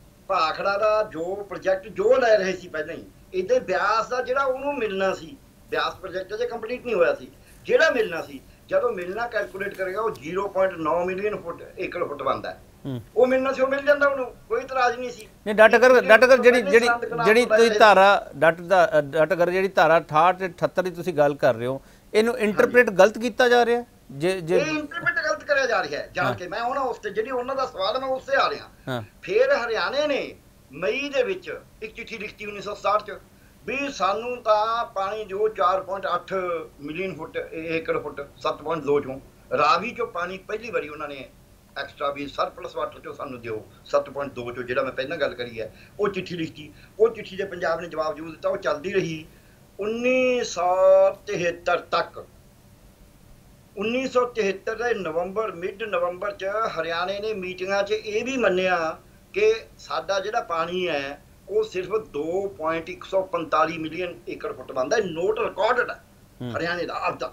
ਭਾਖੜਾ ਦਾ ਜੋ ਪ੍ਰੋਜੈਕਟ ਜੋ ਲੈ ਰਹੇ ਸੀ ਪਹਿਲਾਂ ਹੀ, ਇੱਦਾਂ ਬਿਆਸ ਦਾ ਜਿਹੜਾ ਉਹਨੂੰ ਮਿਲਣਾ ਸੀ, ਬਿਆਸ ਪ੍ਰੋਜੈਕਟ ਅਜੇ ਕੰਪਲੀਟ ਨਹੀਂ ਹੋਇਆ ਸੀ, ਜਿਹੜਾ ਮਿਲਣਾ ਸੀ ਜਦੋਂ ਮਿਲਣਾ ਕੈਲਕੂਲੇਟ ਕਰੇਗਾ ਉਹ ਜ਼ੀਰੋ ਪੁਆਇੰਟ ਨੌ ਮਿਲੀਅਨ ਫੁੱਟ ਏਕੜ ਫੁੱਟ ਬਣਦਾ ਹੈ। ਉਹ ਮਿਲਣਾ ਸੀ, ਉਹ ਮਿਲ ਜਾਂਦਾ, ਉਹਨੂੰ ਕੋਈ ਇਤਰਾਜ਼ ਨਹੀਂ ਸੀ। ਨਹੀਂ ਡਾਕਟਰ ਕਰ ਡਾਕਟਰ ਕਰ ਜਿਹੜੀ ਜਿਹੜੀ ਜਿਹੜੀ ਤੁਸੀਂ ਧਾਰਾ ਡਾਕਟਰ ਦਾ ਡਾਕਟਰ ਕਰ ਜਿਹੜੀ ਧਾਰਾ ਅਠਾਹਠ ਤੇ ਅਠੱਤਰ ਦੀ ਤੁਸੀਂ ਗੱਲ ਕਰ ਰਹੇ ਹੋ, ਇਹਨੂੰ ਇੰਟਰਪ੍ਰੀਟ ਗਲਤ ਕੀਤਾ ਜਾ ਰਿਹਾ। ਜੇ ਜੇ ਇੰਟਰਪ੍ਰੀਟ ਗਲਤ करा जा रहा है जान के। मैं उन्होंने उस ते जिहड़ी उन्हां दा सवाल मैं उससे आ रहा। फिर हरियाणे ने मई दे विच एक चिट्ठी लिखती उन्नीस सौ सताहठ च भी सानू तां पानी दिओ चार पॉइंट अठ मिलियन फुट एकड़ फुट सत्त पॉइंट दो चों रावी चो पानी पहली बारी उन्होंने एक्सट्रा भी सरप्लस वाटर चो सानू दिओ सत्त पॉइंट दो चो जिहड़ा मैं पहला गल करी है वो चिट्ठी लिखती। वो चिट्ठी दे पंजाब ने जवाब जरूर दिता। वो चलती रही उन्नीस सौ तिहत्तर तक। उन्नीस सौ तिहत्तर के नवंबर मिड नवंबर च हरियाणे ने मीटिंगां च ये भी मन्निया कि साडा जिहड़ा पानी है वो सिर्फ दो पॉइंट एक सौ पंताली मिलियन एकड़ फुट बनता है। नोट रिकॉर्डड है हरियाणे का आपदा।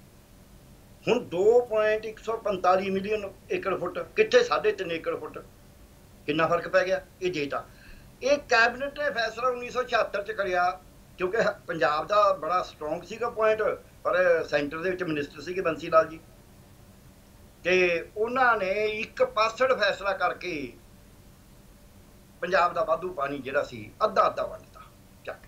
हुण दो पॉइंट एक सौ पंताली मिलियन एकड़ फुट कितने साढ़े तीन एकड़ फुट कितना फर्क पै गया। ये डेटा ये कैबिनेट ने फैसला उन्नीस सौ छिहत्तर च करिया क्योंकि पंजाब का बड़ा स्ट्रोंग सीगा पॉइंट पर सेंटर दे विच मिनिस्टर सीगे बंसी लाल जी ते उन्होंने एक पासड़ फैसला करके पंजाब का वाधू पानी जिहड़ा सी अद्धा अद्धा वंडता चक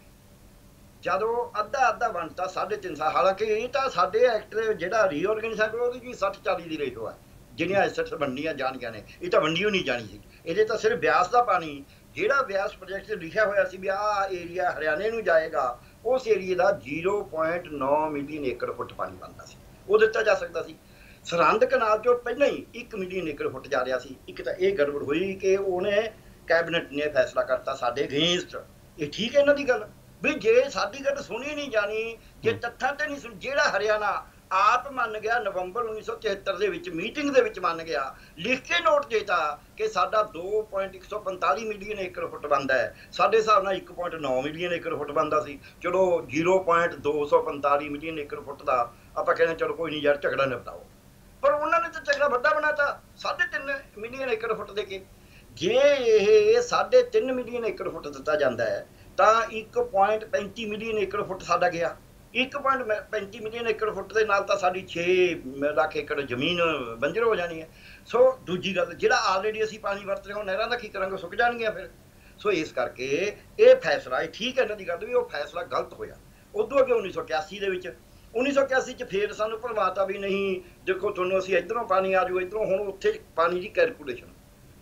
जदों अद्धा अद्धा वंडता साढ़े तीन सौ। हालांकि ये तो साडे एक्ट जिहड़ा रीऑर्गेनाइजेशन वो सठ चाली की रेशो है जिहड़ियां एसेट्स वंडियां जाणियां ने ये तो वंडियो नहीं जानी सी। ये तो सिर्फ ब्यास का पानी जिहड़ा ब्यास प्रोजेक्ट लिखा होया सी भी आ एरिया हरियाणे नूं जाएगा उस एरिए का जीरो पॉइंट नौ मिलियन एकड़ फुट पानी बनता सी वो दिता जा सकता सी। सरहंद कनाल चो पहले ही एक मिलियन एकड़ फुट जा रहा सी। एक तो ये गड़बड़ हुई कि उन्हें कैबिनेट ने फैसला करता साडे अगेंस्ट। ये ठीक है इन्हां दी गल भी जे साडी गल सुनी नहीं जानी जे तत्थां ते नहीं सुन जिहड़ा हरियाणा आप मान गया नवंबर उन्नीस सौ तिहत्तर दे विच मीटिंग दे विच मान गया लिख के नोट देता कि साडा दो पॉइंट एक सौ पंताली मिलियन एकड़ फुट बनता है साडे हिसाब नाल एक पॉइंट नौ मिलियन एकड़ फुट बनता सी। चलो जीरो पॉइंट दो सौ पंताली मिलियन एकड़ फुट का आपां कहने चलो कोई नहीं यार झगड़ा निपटाओ पर उन्होंने तो झगड़ा वड्डा बनाता साढ़े तीन मिलियन एकड़ फुट दे के। जे ये साढ़े तीन मिलियन एकड़ फुट दिता जाता है तो एक पॉइंट पैंती मिलियन एकड़ फुट साडा गया। एक पॉइंट पैंती मिलियन एकड़ फुट के नाल तां साडी छे लाख एकड़ जमीन बंजर हो जानी है। सो दूजी गल जिहड़ा ऑलरेडी असीं पानी वरत रहे हो नहरां दा की करांगे सुक जाणगीਆਂ फिर। सो इस करके ये फैसला ठीक है इन्हां दी गल भी वो फैसला गलत होया। उदों अगे उन्नीस सौ इक्यासी दे विच उन्नीस सौ इक्यासी च फिर सानूं भरमाता भी नहीं देखो तुहानूं असीं इधरों पानी आ जाओ इधरों हुण उत्थे पानी की कैलकुलेशन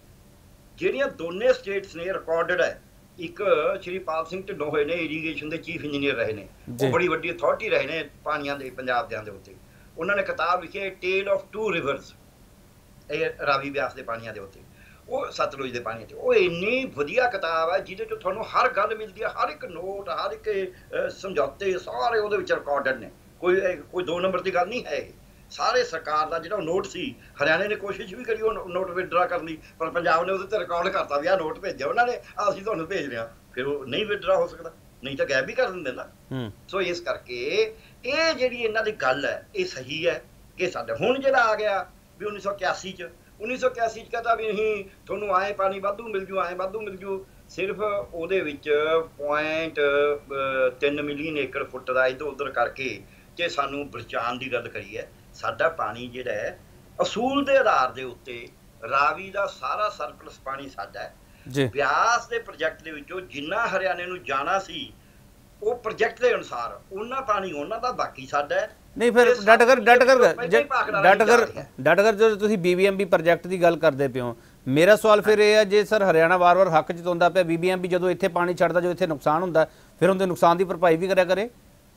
ਜਿਹੜੀਆਂ ਦੋਨੇ ਸਟੇਟਸ ਨੇ ਰਿਕਾਰਡਡ ਹੈ। ਇੱਕ ਸ਼੍ਰੀਪਾਲ ਸਿੰਘ ਢਿੱਲੋਂ ਹੋਏ ਨੇ ਇਰੀਗੇਸ਼ਨ ਦੇ ਚੀਫ ਇੰਜੀਨੀਅਰ ਰਹੇ ਨੇ ਉਹ ਬੜੀ ਵੱਡੀ ਅਥਾਰਟੀ ਰਹੇ ਨੇ ਪਾਣੀਆਂ ਦੇ ਪੰਜਾਬ ਦੇ ਦੇ ਉੱਤੇ। ਉਹਨਾਂ ਨੇ ਕਿਤਾਬ ਲਿਖੀ ਹੈ ਟੇਲ ਆਫ ਟੂ ਰਿਵਰਸ ਇਹ ਰਾਵੀ ਬਿਆਸ ਦੇ ਪਾਣੀਆਂ ਦੇ ਉੱਤੇ ਉਹ ਸਤਲੁਜ ਦੇ ਪਾਣੀਆਂ 'ਚ। ਉਹ ਇੰਨੀ ਵਧੀਆ ਕਿਤਾਬ ਹੈ ਜਿਹਦੇ 'ਚ ਤੁਹਾਨੂੰ ਹਰ ਗੱਲ ਮਿਲਦੀ ਹੈ ਹਰ ਇੱਕ ਨੋਟ ਹਰ ਇੱਕ ਸਮਝੌਤੇ ਸਾਰੇ ਉਹਦੇ ਵਿੱਚ ਰਿਕਾਰਡਡ ਨੇ। ਕੋਈ ਕੋਈ ਦੋ ਨੰਬਰ ਦੀ ਗੱਲ ਨਹੀਂ ਹੈ। ਇਹ ਸਾਰੇ ਸਰਕਾਰ ਦਾ ਜਿਹੜਾ ਨੋਟ ਸੀ ਹਰਿਆਣੇ ਨੇ ਕੋਸ਼ਿਸ਼ ਵੀ ਕਰੀ ਉਹ ਨੋਟ ਵਿਦਡਰਾ ਕਰਨ ਦੀ ਪਰ ਪੰਜਾਬ ਨੇ ਉਹਦੇ ਤੇ ਰਿਕਾਰਡ ਕਰਤਾ ਵੀ ਆਹ ਨੋਟ ਭੇਜਿਆ ਉਹਨਾਂ ਨੇ ਅਸੀਂ ਤੁਹਾਨੂੰ ਭੇਜ ਰਹੇ ਹਾਂ ਫਿਰ ਉਹ ਨਹੀਂ ਵਿਦਡਰਾ ਹੋ ਸਕਦਾ ਨਹੀਂ ਤਾਂ ਗੈਪ ਵੀ ਕਰ ਦਿੰਦੇ ਨਾ। ਸੋ ਇਸ ਕਰਕੇ ਇਹ ਜਿਹੜੀ ਇਹਨਾਂ ਦੀ ਗੱਲ ਹੈ ਇਹ ਸਹੀ ਹੈ ਕਿ ਸਾਡਾ ਹੁਣ ਜਿਹੜਾ ਆ ਗਿਆ ਵੀ ਉੱਨੀ ਸੌ ਇਕਿਆਸੀ 'ਚ ਉੱਨੀ ਸੌ ਇਕਿਆਸੀ 'ਚ ਕਹਿੰਦਾ ਵੀ ਅਸੀਂ ਤੁਹਾਨੂੰ ਆਏ ਪਾਣੀ ਵਾਧੂ ਮਿਲ ਜੂ ਆਏ ਵਾਧੂ ਮਿਲ ਜੂ ਸਿਰਫ ਉਹਦੇ ਵਿੱਚ ਪੁਆਇੰਟ ਤਿੰਨ ਮਿਲੀਅਨ ਏਕੜ ਫੁੱਟ ਦਾ ਇੱਧਰ ਉੱਧਰ ਕਰਕੇ ਜੇ ਸਾਨੂੰ ਬਚਾਉਣ ਦੀ ਗੱਲ ਕਰੀ ਹੈ। ਸਾਡਾ ਪਾਣੀ ਜਿਹੜਾ ਹੈ ਅਸੂਲ ਦੇ ਆਧਾਰ ਦੇ ਉੱਤੇ ਰਾਵੀ ਦਾ ਸਾਰਾ ਸਰਪਲਸ ਪਾਣੀ ਸਾਡਾ ਹੈ। ਬਿਆਸ ਦੇ ਪ੍ਰੋਜੈਕਟ ਦੇ ਵਿੱਚੋਂ ਜਿੰਨਾ ਹਰਿਆਣੇ ਨੂੰ ਜਾਣਾ ਸੀ ਉਹ ਪ੍ਰੋਜੈਕਟ ਦੇ ਅਨੁਸਾਰ ਉਹਨਾਂ ਪਾਣੀ ਉਹਨਾਂ ਦਾ ਬਾਕੀ ਸਾਡਾ ਹੈ। ਨਹੀਂ ਫਿਰ ਡਟ ਕਰ ਡਟ ਕਰ ਡਟ ਕਰ ਡਟ ਕਰ ਜਦੋਂ ਤੁਸੀਂ ਬੀਬੀਐਮਬੀ ਪ੍ਰੋਜੈਕਟ ਦੀ ਗੱਲ ਕਰਦੇ ਪਿਓ ਮੇਰਾ ਸਵਾਲ ਫਿਰ ਇਹ ਹੈ ਜੇ ਸਰ ਹਰਿਆਣਾ ਵਾਰ-ਵਾਰ ਹੱਕ ਜਤਾਉਂਦਾ ਪਿਆ ਬੀਬੀਐਮਬੀ ਜਦੋਂ ਇੱਥੇ ਪਾਣੀ ਛੱਡਦਾ ਜੋ ਇੱਥੇ ਨੁਕਸਾਨ ਹੁੰਦਾ ਫਿਰ ਉਹਦੇ ਨੁਕਸਾਨ ਦੀ ਭਰਪਾਈ ਵੀ ਕਰਿਆ ਕਰੇ।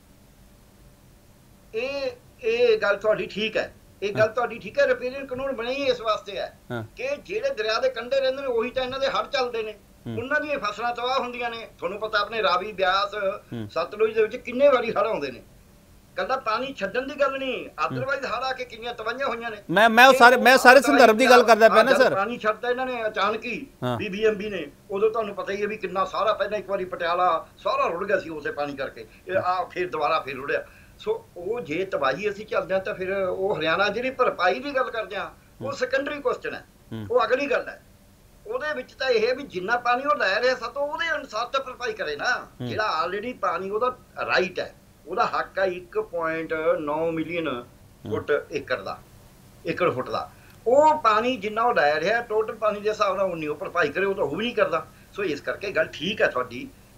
ਇਹ ਇਹ ਗੱਲ ਤੁਹਾਡੀ ਠੀਕ ਹੈ ਇਹ ਗੱਲ ਤੁਹਾਡੀ ਠੀਕ ਹੈ। ਰਿਪੇਰੀਅਨ ਕਾਨੂੰਨ ਬਣੇ ਹੀ ਇਸ ਵਾਸਤੇ ਹੈ ਕਿ ਜਿਹੜੇ ਦਰਿਆ ਦੇ ਕੰਢੇ ਰਹਿੰਦੇ ਨੇ ਉਹੀ ਤਾਂ ਇਹਨਾਂ ਦੇ ਹੜ੍ਹ ਚੱਲਦੇ ਨੇ ਉਹਨਾਂ ਦੀਆਂ ਫਸਲਾਂ ਤਬਾਹ ਹੁੰਦੀਆਂ ਨੇ। ਤੁਹਾਨੂੰ ਪਤਾ ਆਪਣੇ ਰਾਵੀ ਬਿਆਸ ਸਤਲੁਜ ਦੇ ਵਿੱਚ ਕਿੰਨੇ ਵਾਰੀ ਹੜ੍ਹ ਆਉਂਦੇ ਨੇ। ਕੱਲਾ ਪਾਣੀ ਛੱਡਣ ਦੀ ਗੱਲ ਨਹੀਂ ਅਦਰਵਾਈਜ਼ ਹੜ੍ਹ ਆ ਕੇ ਕਿੰਨੀਆਂ ਤਬਾਹੀਆਂ ਹੋਈਆਂ ਨੇ। ਮੈਂ ਮੈਂ ਉਹ ਸਾਰੇ ਮੈਂ ਸਾਰੇ ਸੰਦਰਭ ਦੀ ਗੱਲ ਕਰਦਾ ਪਿਆ ਨਾ ਸਰ। ਪਾਣੀ ਛੱਡਦਾ ਇਹਨਾਂ ਨੇ ਅਚਾਨਕ ਹੀ ਬੀਬੀਐਮਬੀ ਨੇ ਉਦੋਂ ਤੁਹਾਨੂੰ ਪਤਾ ਹੀ ਹੈ ਵੀ ਕਿੰਨਾ ਸਾਰਾ ਪਹਿਲਾਂ ਇੱਕ ਵਾਰੀ ਪਟਿਆਲਾ ਸਾਰਾ ਰੁੜ ਗਿਆ ਸੀ ਉਸੇ ਪਾਣੀ ਕਰਕੇ ਆ ਫਿਰ ਦੁਬਾਰਾ ਫਿਰ ਰੁੜਿਆ। ਸੋ ਉਹ ਜੇ ਤਬਾਹੀ ਅਸੀਂ ਚੱਲਦੇ ਹਾਂ ਤਾਂ ਫਿਰ ਉਹ ਹਰਿਆਣਾ ਜਿਹੜੀ ਭਰਪਾਈ ਦੀ ਗੱਲ ਕਰਦੇ ਹਾਂ ਉਹ ਸੈਕੰਡਰੀ ਕੁਐਸਚਨ ਹੈ ਉਹ ਅਗਲੀ ਗੱਲ ਹੈ। ਉਹਦੇ ਵਿੱਚ ਤਾਂ ਇਹ ਵੀ ਜਿੰਨਾ ਪਾਣੀ ਉਹ ਲੈ ਰਿਹਾ ਸਤੋਂ ਉਹਦੇ ਅਨੁਸਾਰ ਤਾਂ ਭਰਪਾਈ ਕਰੇ ਨਾ। ਜਿਹੜਾ ਆਲਰੇਡੀ ਪਾਣੀ ਉਹਦਾ ਰਾਈਟ ਹੈ ਉਹਦਾ ਹੱਕ ਹੈ ਇੱਕ ਪੁਆਇੰਟ ਨੌ ਮਿਲੀਅਨ ਫੁੱਟ ਏਕੜ ਦਾ ਏਕੜ ਫੁੱਟ ਦਾ ਉਹ ਪਾਣੀ ਜਿੰਨਾ ਉਹ ਲੈ ਰਿਹਾ ਟੋਟਲ ਪਾਣੀ ਦੇ ਹਿਸਾਬ ਨਾਲ ਉਨੀ ਉਹ ਭਰਪਾਈ ਕਰੇ ਉਹ ਤਾਂ ਉਹ ਵੀ ਨਹੀਂ ਕਰਦਾ। ਸੋ ਇਸ ਕਰਕੇ ਗੱਲ ਠੀਕ ਹੈ ਤੁਹਾਡੀ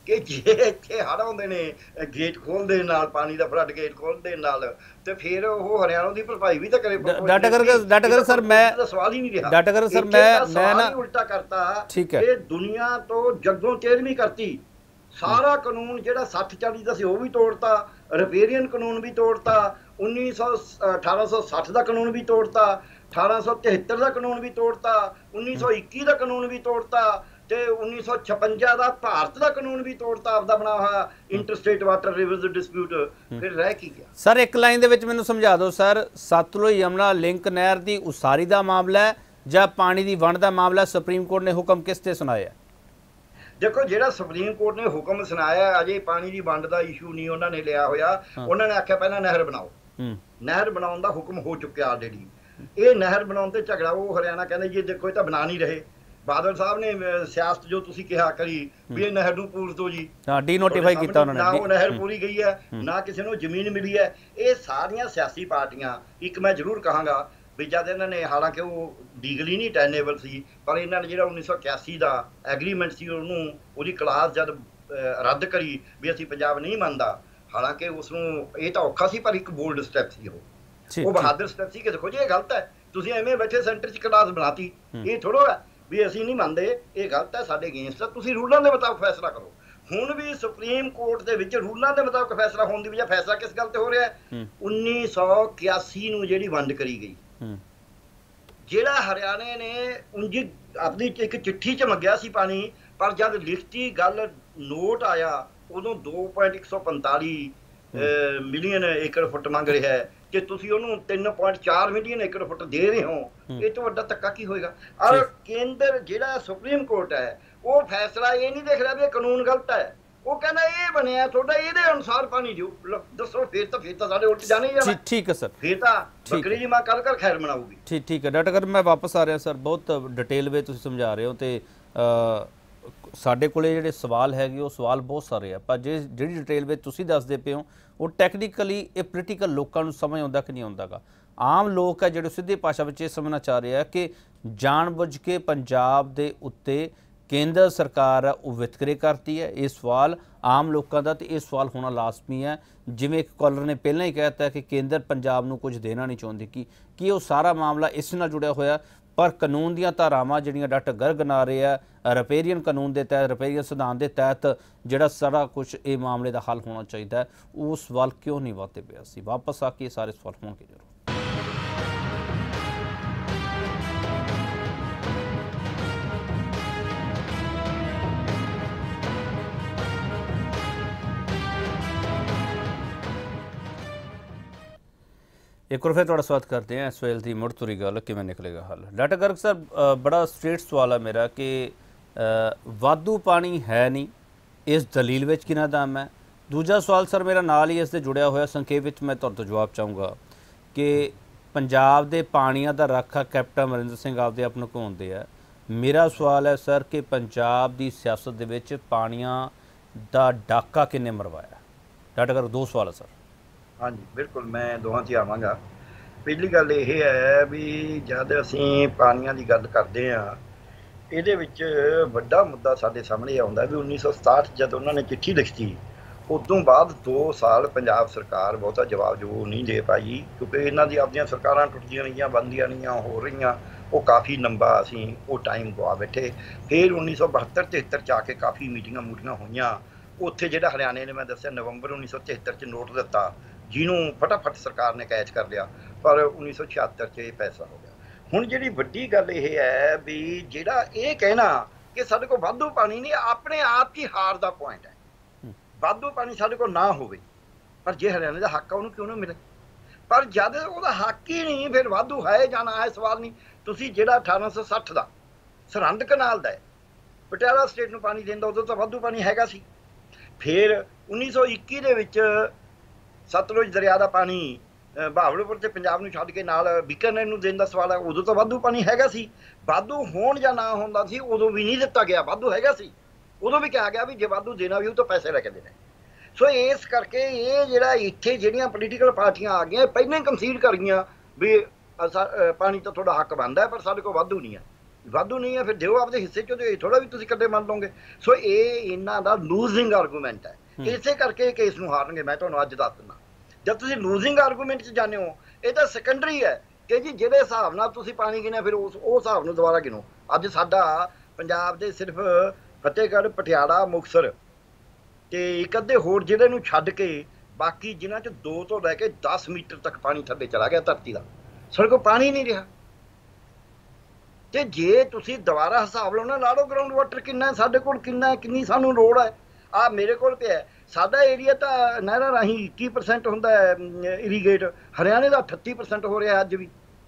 ਕਿ ਜੇ ਇੱਥੇ ਹੜ੍ਹ ਆਉਂਦੇ ਨੇ ਗੇਟ ਖੋਲ੍ਹਦੇ ਨਾਲ, ਪਾਣੀ ਦਾ ਫਲੱਡ ਗੇਟ ਖੋਲ੍ਹਦੇ ਨਾਲ, ਤੇ ਫਿਰ ਉਹ ਹਰਿਆਣਾ ਦੀ ਭਰਪਾਈ ਵੀ ਤਾਂ ਕਰੇ। ਡਾਟਾ ਕਰਕੇ ਡਾਟਾ ਕਰ ਸਰ ਮੈਂ ਸਵਾਲ ਹੀ ਨਹੀਂ ਰਿਹਾ। ਡਾਟਾ ਕਰ ਸਰ ਮੈਂ ਮੈਂ ਨਾ ਉਲਟਾ ਕਰਤਾ, ਠੀਕ ਹੈ, ਇਹ ਦੁਨੀਆ ਤੋਂ ਜੱਗੋਂ ਤੇਰਵੀਂ ਕਰਤੀ। ਸਾਰਾ ਕਾਨੂੰਨ ਜਿਹੜਾ ਸੱਠ ਚਾਲੀ ਦਾ ਸੀ ਉਹ ਵੀ ਤੋੜਤਾ, ਰਿਪੇਰੀਅਨ ਕਾਨੂੰਨ ਵੀ ਤੋੜਤਾ, ਉੱਨੀ ਸੌ ਅਠਾਰਾਂ ਸੌ ਸੱਠ ਦਾ ਕਾਨੂੰਨ ਵੀ ਤੋੜਤਾ, ਅਠਾਰਾਂ ਸੌ ਤਿਹੱਤਰ ਦਾ ਕਾਨੂੰਨ ਵੀ ਤੋੜਤਾ, ਉੱਨੀ ਸੌ ਇੱਕੀ ਦਾ ਕਾਨੂੰਨ ਵੀ ਤੋੜਤਾ, ਤੇ ਉੱਨੀ ਸੌ ਛਪੰਜਾ ਦਾ ਭਾਰਤ ਦਾ ਕਾਨੂੰਨ ਵੀ ਤੋੜਤਾ, ਆਪਦਾ ਬਣਾ ਹੋਇਆ ਇੰਟਰਸਟੇਟ ਵਾਟਰ ਰਿਵਰਸ ਡਿਸਪਿਊਟ। ਫਿਰ ਰਹਿ ਕੀ ਗਿਆ ਸਰ? ਇੱਕ ਲਾਈਨ ਦੇ ਵਿੱਚ ਮੈਨੂੰ ਸਮਝਾ ਦਿਓ ਸਰ, ਸਤਲੁਜ ਯਮੁਨਾ ਲਿੰਕ ਨਹਿਰ ਦੀ ਉਸਾਰੀ ਦਾ ਮਾਮਲਾ ਹੈ ਜਾਂ ਪਾਣੀ ਦੀ ਵੰਡ ਦਾ ਮਾਮਲਾ? ਸੁਪਰੀਮ ਕੋਰਟ ਨੇ ਹੁਕਮ ਕਿਸ ਤੇ ਸੁਣਾਇਆ? ਦੇਖੋ, ਜਿਹੜਾ ਸੁਪਰੀਮ ਕੋਰਟ ਨੇ ਹੁਕਮ ਸੁਣਾਇਆ, ਅਜੇ ਪਾਣੀ ਦੀ ਵੰਡ ਦਾ ਇਸ਼ੂ ਨਹੀਂ ਉਹਨਾਂ ਨੇ ਲਿਆ ਹੋਇਆ। ਉਹਨਾਂ ਨੇ ਆਖਿਆ ਪਹਿਲਾਂ ਨਹਿਰ ਬਣਾਓ। ਨਹਿਰ ਬਣਾਉਣ ਦਾ ਹੁਕਮ ਹੋ ਚੁੱਕਿਆ ਆਲਰੇਡੀ। ਇਹ ਨਹਿਰ ਬਣਾਉਣ ਤੇ ਝਗੜਾ, ਉਹ ਹਰਿਆਣਾ ਕਹਿੰਦੇ ਜੀ ਦੇਖੋ ਇਹ ਤਾਂ ਬਣਾ ਨਹੀਂ ਰਹੇ। ਬਾਦਲ ਸਾਹਿਬ ਨੇ ਸਿਆਸਤ ਜੋ ਤੁਸੀਂ ਕਿਹਾ ਕਰੀ ਵੀ ਇਹ ਨਹਿਰ ਨੂੰ ਪੂਰ ਦੋ ਜੀ, ਹਾਂ, ਡੀਨੋਟੀਫਾਈ ਕੀਤਾ ਉਹਨਾਂ ਨੇ। ਨਾ ਉਹ ਨਹਿਰ ਪੂਰੀ ਗਈ ਹੈ, ਨਾ ਕਿਸੇ ਨੂੰ ਜ਼ਮੀਨ ਮਿਲੀ ਹੈ। ਇਹ ਸਾਰੀਆਂ ਸਿਆਸੀ ਪਾਰਟੀਆਂ, ਇੱਕ ਮੈਂ ਜ਼ਰੂਰ ਕਹਾਂਗਾ ਵੀ ਜਦ ਇਹਨਾਂ ਨੇ, ਹਾਲਾਂਕਿ ਉਹ ਲੀਗਲੀ ਨਹੀਂ ਟੈਨੇਬਲ ਸੀ, ਪਰ ਇਹਨਾਂ ਨੇ ਜਿਹੜਾ ਉੱਨੀ ਸੌ ਇਕਿਆਸੀ ਦਾ ਐਗਰੀਮੈਂਟ ਸੀ ਉਹਨੂੰ, ਉਹਦੀ ਕਲਾਸ ਜਦ ਰੱਦ ਕਰੀ ਵੀ ਅਸੀਂ ਪੰਜਾਬ ਨਹੀਂ ਮੰਨਦਾ, ਹਾਲਾਂਕਿ ਉਸ ਨੂੰ ਇਹ ਤਾਂ ਔਖਾ ਸੀ ਪਰ ਇੱਕ ਬੋਲਡ ਸਟੈਪ ਸੀ, ਉਹ ਉਹ ਬਹਾਦਰ ਸਟੈਪ ਸੀ ਕਿ ਦੇਖੋ ਜੀ ਇਹ ਗਲਤ ਹੈ, ਤੁਸੀਂ ਐਵੇਂ ਬੈਠੇ ਸੈਂਟਰ 'ਚ ਕਲਾਸ ਬਣਾਤੀ, ਇਹ ਥੋੜ੍ਹਾ ਹੈ ਵੀ ਅਸੀਂ ਨਹੀਂ ਮੰਨਦੇ, ਇਹ ਗਲਤ ਹੈ, ਸਾਡੇ ਅਗੇਂਸਟ ਹੈ, ਤੁਸੀਂ ਰੂਲਾਂ ਦੇ ਮੁਤਾਬਕ ਫੈਸਲਾ ਕਰੋ। ਹੁਣ ਵੀ ਸੁਪਰੀਮ ਕੋਰਟ ਦੇ ਵਿੱਚ ਰੂਲਾਂ ਦੇ ਮੁਤਾਬਕ ਫੈਸਲਾ ਹੋਣ ਦੀ ਵਜ੍ਹਾ ਫੈਸਲਾ ਕਿਸ ਗੱਲ ਤੇ ਹੋ ਰਿਹਾ ਹੈ? ਉੱਨੀ ਸੌ ਇਕਿਆਸੀ ਨੂੰ ਜਿਹੜੀ ਵੰਡ ਕਰੀ ਗਈ, ਜਿਹੜਾ ਹਰਿਆਣੇ ਨੇ ਉਂਝ ਆਪਣੀ ਇੱਕ ਚਿੱਠੀ 'ਚ ਮੰਗਿਆ ਸੀ ਪਾਣੀ, ਪਰ ਜਦ ਲਿਖਤੀ ਗੱਲ ਨੋਟ ਆਇਆ ਉਦੋਂ ਦੋ ਪੁਆਇੰਟ ਇੱਕ ਸੌ ਪੰਤਾਲੀ ਮਿਲੀਅਨ ਏਕੜ ਫੁੱਟ ਮੰਗ ਰਿਹਾ ਹੈ, ਕਿ ਤੁਸੀਂ ਉਹਨੂੰ ਤਿੰਨ ਪੁਆਇੰਟ ਚਾਰ ਮਿਲੀਅਨ ਏਕੜ ਫੁੱਟ ਦੇ ਰਹੇ ਹੋ, ਇਹ ਤੋਂ ਵੱਡਾ ਧੱਕਾ ਕੀ ਹੋਏਗਾ? ਔਰ ਕੇਂਦਰ ਜਿਹੜਾ ਸੁਪਰੀਮ ਕੋਰਟ ਹੈ ਉਹ ਫੈਸਲਾ ਇਹ ਨਹੀਂ ਦੇਖ ਰਿਹਾ ਵੀ ਇਹ ਕਾਨੂੰਨ ਗਲਤ ਹੈ, ਉਹ ਕਹਿੰਦਾ ਇਹ ਬਣਿਆ ਤੁਹਾਡਾ, ਇਹਦੇ ਅਨੁਸਾਰ ਪਾਣੀ ਦਿਓ। ਦੱਸੋ, ਫਿਰ ਤਾਂ ਫਿਰ ਤਾਂ ਸਾਡੇ ਉਲਟ ਜਾਣੇ ਹੀ ਜਾਣਾ। ਠੀਕ ਹੈ ਸਰ, ਫਿਰ ਤਾਂ ਬੱਕਰੀ ਦੀ ਮਾਂ ਕੱਲ ਕੱਲ ਖੈਰ ਮਨਾਊਗੀ। ਠੀਕ ਠੀਕ ਹੈ ਡਾਕਟਰ ਕਰ, ਮੈਂ ਵਾਪਸ ਆ ਰਿਹਾ ਸਰ, ਬਹੁਤ ਡਿਟੇਲ ਵਿੱਚ ਤੁਸੀਂ ਸਮਝਾ ਰਹੇ ਹੋ ਤੇ ਸਾਡੇ ਕੋਲੇ ਜਿਹੜੇ ਸਵਾਲ ਹੈਗੇ ਉਹ ਸਵਾਲ ਬਹੁਤ ਸਾਰੇ ਆ, ਪਰ ਜੇ ਜਿਹੜੀ ਡਿਟੇਲ ਵਿੱਚ ਤੁਸੀਂ ਦੱਸਦੇ ਪਏ ਹੋ ਉਹ ਟੈਕਨੀਕਲੀ ਇਹ ਪੋਲੀਟੀਕਲ ਲੋਕਾਂ ਨੂੰ ਸਮਝ ਆਉਂਦਾ ਕਿ ਨਹੀਂ ਆਉਂਦਾਗਾ। ਆਮ ਲੋਕ ਹੈ ਜਿਹੜੇ ਸਿੱਧੀ ਭਾਸ਼ਾ ਵਿੱਚ ਇਹ ਸਮਝਣਾ ਚਾਹ ਰਹੇ ਆ ਕਿ ਜਾਣਬੁੱਝ ਕੇ ਪੰਜਾਬ ਦੇ ਉੱਤੇ ਕੇਂਦਰ ਸਰਕਾਰ ਹੈ ਉਹ ਵਿਤਕਰੇ ਕਰਦੀ ਹੈ। ਇਹ ਸਵਾਲ ਆਮ ਲੋਕਾਂ ਦਾ ਤੇ ਇਹ ਸਵਾਲ ਹੋਣਾ ਲਾਜ਼ਮੀ ਹੈ। ਜਿਵੇਂ ਇੱਕ ਕਾਲਰ ਨੇ ਪਹਿਲਾਂ ਹੀ ਕਹਿ ਦਿੱਤਾ ਕਿ ਕੇਂਦਰ ਪੰਜਾਬ ਨੂੰ ਕੁਝ ਦੇਣਾ ਨਹੀਂ ਚਾਹੁੰਦੀ, ਕਿ ਕੀ ਉਹ ਸਾਰਾ ਮਾਮਲਾ ਇਸ ਨਾਲ ਜੁੜਿਆ ਹੋਇਆ? ਪਰ ਕਾਨੂੰਨ ਦੀਆਂ ਧਾਰਾਵਾਂ ਜਿਹੜੀਆਂ ਡਾਕਟਰ ਗਰਗ ਬਣਾ ਰਹੇ ਆ, ਰਿਪੇਰੀਅਨ ਕਾਨੂੰਨ ਦੇ ਤਹਿਤ, ਰਿਪੇਰੀਅਨ ਸਿਧਾਂਤ ਦੇ ਤਹਿਤ ਜਿਹੜਾ ਸਾਰਾ ਕੁਝ ਇਹ ਮਾਮਲੇ ਦਾ ਹੱਲ ਹੋਣਾ ਚਾਹੀਦਾ ਹੈ, ਉਹ ਸਵਾਲ ਕਿਉਂ ਨਹੀਂ ਵਾਤੇ ਪਿਆ ਸੀ? ਵਾਪਸ ਆ ਕੇ ਸਾਰੇ ਸਵਾਲ ਹੋਣਗੇ ਜ਼ਰੂਰ। एक और फिर थोड़ा स्वागत करते हैं। इस वेल की मुड़ तुरी गल कि निकलेगा हल। डॉक्टर गर्ग सर, बड़ा स्ट्रेट सवाल है मेरा कि वाधू पानी है नहीं, इस दलील विच किना दम है? दूजा सवाल सर मेरा नाल ही इससे जुड़िया होया, संखेप विच मैं तुहाडे तों जवाब चाहूँगा कि पंजाब दे पानियां दा राखा कैप्टन अमरिंदर सिंह आपदे आप नुकाउंदे आ। मेरा सवाल है सर कि पंजाब दी सियासत दे विच पानियां दा डाका किन्ने मरवाया? डॉक्टर गर्ग, दो सवाल है सर। हाँ जी बिल्कुल, मैं दोवां 'ਚ आवांगा। पहली गल ਇਹ है भी जद ਅਸੀਂ ਪਾਣੀਆਂ ਦੀ ਗੱਲ ਕਰਦੇ ਹਾਂ, ਇਹਦੇ ਵਿੱਚ ਵੱਡਾ ਮੁੱਦਾ ਸਾਡੇ ਸਾਹਮਣੇ ਆਉਂਦਾ ਵੀ ਉੱਨੀ ਸੌ ਸਤਾਹਠ ਜਦ ਉਹਨਾਂ ਨੇ ਚਿੱਠੀ ਲਿਖੀ, ਉਦੋਂ ਬਾਅਦ ਦੋ ਸਾਲ ਪੰਜਾਬ ਸਰਕਾਰ ਬਹੁਤਾ ਜਵਾਬ ਜੋ ਨਹੀਂ ਦੇ ਪਾਈ, ਕਿਉਂਕਿ ਇਹਨਾਂ ਦੀ ਆਪਣੀਆਂ ਸਰਕਾਰਾਂ ਟੁੱਟਦੀਆਂ ਰਹੀਆਂ, ਬਣਦੀਆਂ ਰਹੀਆਂ, ਹੋ ਰਹੀਆਂ, ਉਹ ਕਾਫੀ ਲੰਬਾ ਅਸੀਂ ਉਹ ਟਾਈਮ ਗਵਾ ਬੈਠੇ। ਫਿਰ ਉੱਨੀ ਸੌ ਬਹੱਤਰ ਤਿਹੱਤਰ 'ਚ ਆ ਕੇ ਕਾਫੀ ਮੀਟਿੰਗਾਂ ਮੂਟੀਆਂ ਹੋਈਆਂ। ਉੱਥੇ ਜਿਹੜਾ ਹਰਿਆਣੇ ਨੇ ਮੈਂ ਦੱਸਿਆ ਨਵੰਬਰ ਉੱਨੀ ਸੌ ਤਿਹੱਤਰ 'ਚ ਨੋਟ ਦਿੱਤਾ, ਜਿਹਨੂੰ ਫਟਾਫਟ ਸਰਕਾਰ ਨੇ ਕੈਚ ਕਰ ਲਿਆ, ਪਰ ਉੱਨੀ ਸੌ ਛਿਹੱਤਰ 'ਚ ਇਹ ਪੈਸਾ ਹੋ ਗਿਆ। ਹੁਣ ਜਿਹੜੀ ਵੱਡੀ ਗੱਲ ਇਹ ਹੈ ਵੀ ਜਿਹੜਾ ਇਹ ਕਹਿਣਾ ਕਿ ਸਾਡੇ ਕੋਲ ਵਾਧੂ ਪਾਣੀ ਨਹੀਂ, ਆਪਣੇ ਆਪ ਹੀ ਹਾਰ ਦਾ ਪੁਆਇੰਟ ਹੈ। ਵਾਧੂ ਪਾਣੀ ਸਾਡੇ ਕੋਲ ਨਾ ਹੋਵੇ, ਪਰ ਜੇ ਹਰਿਆਣੇ ਦਾ ਹੱਕ ਆ ਉਹਨੂੰ ਕਿਉਂ ਨਾ ਮਿਲੇ? ਪਰ ਜਦ ਉਹਦਾ ਹੱਕ ਹੀ ਨਹੀਂ, ਫਿਰ ਵਾਧੂ ਹੈ ਜਾਂ ਨਾ ਹੈ ਸਵਾਲ ਨਹੀਂ। ਤੁਸੀਂ ਜਿਹੜਾ ਅਠਾਰਾਂ ਸੌ ਸੱਠ ਦਾ ਸਰਹੰਦ ਕਨਾਲ ਦਾ ਪਟਿਆਲਾ ਸਟੇਟ ਨੂੰ ਪਾਣੀ ਦਿੰਦਾ, ਉਦੋਂ ਤਾਂ ਵਾਧੂ ਪਾਣੀ ਹੈਗਾ ਸੀ। ਫਿਰ ਉੱਨੀ ਸੌ ਇੱਕੀ ਦੇ ਵਿੱਚ ਸਤਲੁਜ ਦਰਿਆ ਦਾ ਪਾਣੀ ਬਹਾਵਲਪੁਰ ਤੇ ਪੰਜਾਬ ਨੂੰ ਛੱਡ ਕੇ ਨਾਲ ਬੀਕਾਨੇਰ ਨੂੰ ਦੇਣ ਦਾ ਸਵਾਲ ਹੈ, ਉਦੋਂ ਤਾਂ ਵਾਧੂ ਪਾਣੀ ਹੈਗਾ ਸੀ। ਵਾਧੂ ਹੋਣ ਜਾਂ ਨਾ ਹੁੰਦਾ ਸੀ ਉਦੋਂ ਵੀ ਨਹੀਂ ਦਿੱਤਾ ਗਿਆ, ਵਾਧੂ ਹੈਗਾ ਸੀ। ਉਦੋਂ ਵੀ ਕਿਹਾ ਗਿਆ ਵੀ ਜੇ ਵਾਧੂ ਦੇਣਾ ਵੀ ਉਹ ਤਾਂ ਪੈਸੇ ਲੈ ਕੇ ਦੇਣੇ। ਸੋ ਇਸ ਕਰਕੇ ਇਹ ਜਿਹੜਾ ਇੱਥੇ ਜਿਹੜੀਆਂ ਪੋਲੀਟੀਕਲ ਪਾਰਟੀਆਂ ਆ ਗਈਆਂ, ਪਹਿਲਾਂ ਹੀ ਕੰਸੀਡ ਕਰ ਗਈਆਂ ਵੀ ਪਾਣੀ ਤਾਂ ਤੁਹਾਡਾ ਹੱਕ ਬਣਦਾ, ਪਰ ਸਾਡੇ ਕੋਲ ਵਾਧੂ ਨਹੀਂ ਹੈ। ਵਾਧੂ ਨਹੀਂ ਹੈ ਫਿਰ ਦਿਓ ਆਪਦੇ ਹਿੱਸੇ ਚੋਂ, ਤੇ ਥੋੜਾ ਵੀ ਤੁਸੀਂ ਕੱਢੇ ਮੰਨ ਲਓਗੇ। ਸੋ ਇਹ ਇਹਨਾਂ ਦਾ ਲੂਜ਼ਿੰਗ ਆਰਗੂਮੈਂਟ ਹੈ, ਇਸੇ ਕਰਕੇ ਕੇਸ ਨੂੰ ਹਾਰਨਗੇ। ਮੈਂ ਤੁਹਾਨੂੰ ਅੱਜ ਦੱਸ ਦਿੰਦਾ, ਜਦ ਤੁਸੀਂ ਲੂਜ਼ਿੰਗ ਆਰਗੂਮੈਂਟ 'ਚ ਜਾਂਦੇ ਹੋ, ਇਹ ਤਾਂ ਸੈਕੰਡਰੀ ਹੈ ਕਿ ਜੀ ਜਿਹੜੇ ਹਿਸਾਬ ਨਾਲ ਤੁਸੀਂ ਪਾਣੀ ਗਿਣਿਆ ਫਿਰ ਉਸ ਉਹ ਹਿਸਾਬ ਨੂੰ ਦੁਬਾਰਾ ਗਿਣੋ। ਅੱਜ ਸਾਡਾ ਪੰਜਾਬ ਦੇ ਸਿਰਫ ਫਤਿਹਗੜ੍ਹ, ਪਟਿਆਲਾ, ਮੁਕਤਸਰ ਤੇ ਇੱਕ ਅੱਧੇ ਹੋਰ ਜ਼ਿਲ੍ਹੇ ਨੂੰ ਛੱਡ ਕੇ ਬਾਕੀ ਜਿਨ੍ਹਾਂ 'ਚ ਦੋ ਤੋਂ ਲੈ ਕੇ ਦਸ ਮੀਟਰ ਤੱਕ ਪਾਣੀ ਥੱਲੇ ਚਲਾ ਗਿਆ ਧਰਤੀ ਦਾ, ਸਾਡੇ ਕੋਲ ਪਾਣੀ ਨਹੀਂ ਰਿਹਾ। ਤੇ ਜੇ ਤੁਸੀਂ ਦੁਬਾਰਾ ਹਿਸਾਬ ਲਾਉਣਾ, ਲਾ ਲਓ ਗਰਾਊਂਡ ਵਾਟਰ ਕਿੰਨਾ ਸਾਡੇ ਕੋਲ, ਕਿੰਨਾ ਕਿੰਨੀ ਸਾਨੂੰ ਲੋੜ ਹੈ। ਆ ਮੇਰੇ ਕੋਲ ਪਿਆ ਸਾਡਾ ਏਰੀਆ ਤਾਂ ਨਹਿਰਾਂ ਰਾਹੀਂ ਇੱਕੀ ਪਰਸੈਂਟ ਹੁੰਦਾ ਇਰੀਗੇਟ, ਹਰਿਆਣੇ ਦਾ ਅਠੱਤੀ ਪਰਸੈਂਟ ਹੋ ਰਿਹਾ ਅੱਜ ਵੀ।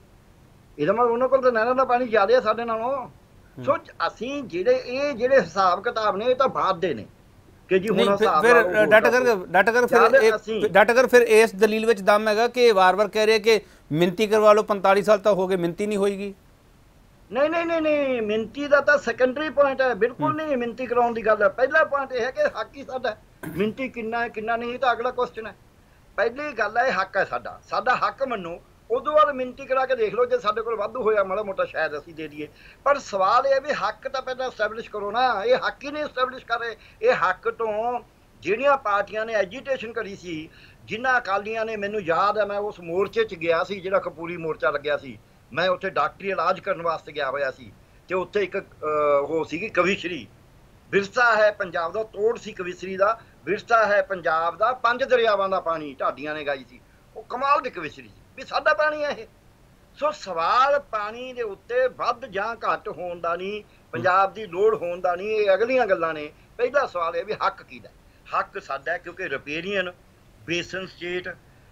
ਇਹਦਾ ਮਤਲਬ ਉਹਨਾਂ ਕੋਲ ਤਾਂ ਨਹਿਰਾਂ ਦਾ ਪਾਣੀ ਜ਼ਿਆਦਾ ਸਾਡੇ ਨਾਲੋਂ। ਸੋ ਅਸੀਂ ਜਿਹੜੇ ਇਹ ਜਿਹੜੇ ਹਿਸਾਬ ਕਿਤਾਬ ਨੇ ਇਹ ਤਾਂ ਬਾਅਦ ਦੇ ਨੇ ਕਿ ਜੀ ਹੁਣ ਹਿਸਾਬ ਫਿਰ ਡਾਟਾ ਕਰ ਡਾਟਾ ਕਰ ਫਿਰ ਡਾਟਾ ਕਰ ਫਿਰ ਇਸ ਦਲੀਲ ਵਿੱਚ ਦਮ ਹੈਗਾ ਕਿ ਵਾਰ-ਵਾਰ ਕਹਿ ਰਹੇ ਕਿ ਮਿੰਤੀ ਕਰਵਾ ਲਓ, ਪੰਤਾਲੀ ਸਾਲ ਤੱਕ ਹੋ ਗਏ, ਮਿੰਤੀ ਨਹੀਂ ਹੋਏਗੀ। ਨਹੀਂ ਨਹੀਂ ਨਹੀਂ ਨਹੀਂ ਮਿੰਤੀ ਦਾ ਤਾਂ ਸੈਕੰਡਰੀ ਪੁਆਇੰਟ ਹੈ, ਬਿਲਕੁਲ ਨਹੀਂ ਮਿੰਤੀ ਕਰਾਉਣ ਦੀ ਗੱਲ ਹੈ। ਪਹਿਲਾ ਪੁਆਇੰਟ ਇਹ ਹੈ ਕਿ ਹੱਕ ਹੀ ਸਾਡਾ, ਮਿੰਤੀ ਕਿੰਨਾ ਹੈ ਕਿੰਨਾ ਨਹੀਂ ਤਾਂ ਅਗਲਾ ਕੁਐਸਚਨ ਹੈ। ਪਹਿਲੀ ਗੱਲ ਹੈ ਹੱਕ ਹੈ ਸਾਡਾ, ਸਾਡਾ ਹੱਕ ਮੰਨੋ, ਉਦੋਂ ਬਾਅਦ ਮਿੰਤੀ ਕਰਾ ਕੇ ਦੇਖ ਲਓ, ਜੇ ਸਾਡੇ ਕੋਲ ਵਾਧੂ ਹੋਇਆ ਮਾੜਾ ਮੋਟਾ ਸ਼ਾਇਦ ਅਸੀਂ ਦੇ ਦਈਏ। ਪਰ ਸਵਾਲ ਇਹ ਵੀ ਹੱਕ ਤਾਂ ਪਹਿਲਾਂ ਐਸਟੈਬਲਿਸ਼ ਕਰੋ ਨਾ। ਇਹ ਹੱਕ ਹੀ ਨਹੀਂ ਐਸਟੈਬਲਿਸ਼ ਕਰ ਰਹੇ। ਇਹ ਹੱਕ ਤੋਂ ਜਿਹੜੀਆਂ ਪਾਰਟੀਆਂ ਨੇ ਐਜੀਟੇਸ਼ਨ ਕਰੀ ਸੀ, ਜਿਨ੍ਹਾਂ ਅਕਾਲੀਆਂ ਨੇ, ਮੈਨੂੰ ਯਾਦ ਹੈ ਮੈਂ ਉਸ ਮੋਰਚੇ 'ਚ ਗਿਆ ਸੀ ਜਿਹੜਾ ਕਪੂਰੀ ਮੋਰਚਾ ਲੱਗਿਆ ਸੀ, ਮੈਂ ਉੱਥੇ ਡਾਕਟਰੀ ਇਲਾਜ ਕਰਨ ਵਾਸਤੇ ਗਿਆ ਹੋਇਆ ਸੀ। ਤੇ ਉੱਥੇ ਇੱਕ ਉਹ ਸੀਗੀ ਕਵਿਸ਼ਰੀ, ਵਿਰਸਾ ਹੈ ਪੰਜਾਬ ਦਾ, ਤੋੜ ਸੀ ਕਵਿਸ਼ਰੀ ਦਾ, ਵਿਰਸਾ ਹੈ ਪੰਜਾਬ ਦਾ, ਪੰਜ ਦਰਿਆਵਾਂ ਦਾ ਪਾਣੀ ਢਾਡੀਆਂ ਨੇ ਗਾਈ ਸੀ। ਉਹ ਕਮਾਲ ਦੀ ਕਵਿਸ਼ਰੀ ਸੀ ਵੀ ਸਾਡਾ ਪਾਣੀ ਹੈ ਇਹ। ਸੋ ਸਵਾਲ ਪਾਣੀ ਦੇ ਉੱਤੇ ਵੱਧ ਜਾਂ ਘੱਟ ਹੋਣ ਦਾ ਨਹੀਂ, ਪੰਜਾਬ ਦੀ ਲੋੜ ਹੋਣ ਦਾ ਨਹੀਂ, ਇਹ ਅਗਲੀਆਂ ਗੱਲਾਂ ਨੇ। ਪਹਿਲਾ ਸਵਾਲ ਇਹ ਵੀ ਹੱਕ ਕਿਹਦਾ? ਹੱਕ ਸਾਡਾ, ਕਿਉਂਕਿ ਰਿਪੇਰੀਅਨ ਬੇਸਨ ਸਟੇਟ,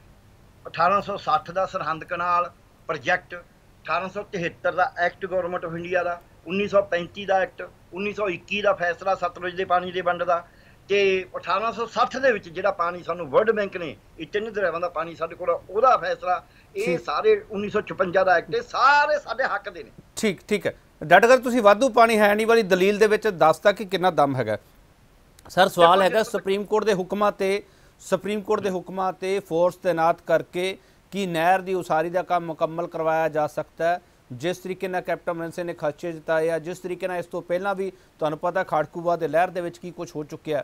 ਅਠਾਰਾਂ ਸੌ ਸੱਠ ਦਾ ਸਰਹੰਦ ਕਨਾਲ ਪ੍ਰੋਜੈਕਟ, ਅਠਾਰਾਂ ਸੌ ਤਿਹੱਤਰ ਦਾ ਐਕਟ ਗੌਰਮੈਂਟ ਆਫ ਇੰਡੀਆ ਦਾ, ਉੱਨੀ ਸੌ ਪੈਂਤੀ ਦਾ ਐਕਟ, ਉੱਨੀ ਸੌ ਇੱਕੀ ਦਾ ਫੈਸਲਾ ਸਤਲੁਜ ਦੇ ਪਾਣੀ ਦੇ ਵੰਡ ਦਾ, ਤੇ ਅਠਾਰਾਂ ਸੌ ਸੱਠ ਦੇ ਵਿੱਚ ਜਿਹੜਾ ਪਾਣੀ ਸਾਨੂੰ ਵਰਲਡ ਬੈਂਕ ਨੇ ਇਹ ਤਿੰਨ ਦਰਿਆਵਾਂ ਦਾ ਪਾਣੀ ਸਾਡੇ ਕੋਲ, ਉਹਦਾ ਫੈਸਲਾ, ਇਹ ਸਾਰੇ ਉੱਨੀ ਸੌ ਛਪੰਜਾ ਦਾ ਐਕਟ, ਸਾਰੇ ਸਾਡੇ ਹੱਕ ਦੇ ਨੇ। ਠੀਕ ਠੀਕ ਹੈ ਡਾਕਟਰ ਸਾਹਿਬ, ਤੁਸੀਂ ਵਾਧੂ ਪਾਣੀ ਹੈ ਨਹੀਂ ਵਾਲੀ ਦਲੀਲ ਦੇ ਵਿੱਚ ਦੱਸਤਾ ਕਿ ਕਿੰਨਾ ਦਮ ਹੈਗਾ। ਸਰ ਸਵਾਲ ਹੈਗਾ ਸੁਪਰੀਮ ਕੋਰਟ ਦੇ ਹੁਕਮਾਂ ਤੇ, ਸੁਪਰੀਮ ਕੋਰਟ ਦੇ ਹੁਕਮਾਂ ਤੇ ਫੋਰਸ ਤੈਨਾਤ ਕਰਕੇ ਕੀ ਨਹਿਰ ਦੀ ਉਸਾਰੀ ਦਾ ਕੰਮ ਮੁਕੰਮਲ ਕਰਵਾਇਆ ਜਾ ਸਕਦਾ ਹੈ? ਜਿਸ ਤਰੀਕੇ ਨਾਲ ਕੈਪਟਨ ਅਮਰਿੰਦਰ ਸਿੰਘ ਨੇ ਖਦਸ਼ੇ ਜਤਾਏ ਆ, ਜਿਸ ਤਰੀਕੇ ਨਾਲ ਇਸ ਤੋਂ ਪਹਿਲਾਂ ਵੀ ਤੁਹਾਨੂੰ ਪਤਾ ਖਾੜਕੂਵਾਦ ਦੇ ਲਹਿਰ ਦੇ ਵਿੱਚ ਕੀ ਕੁਝ ਹੋ ਚੁੱਕਿਆ,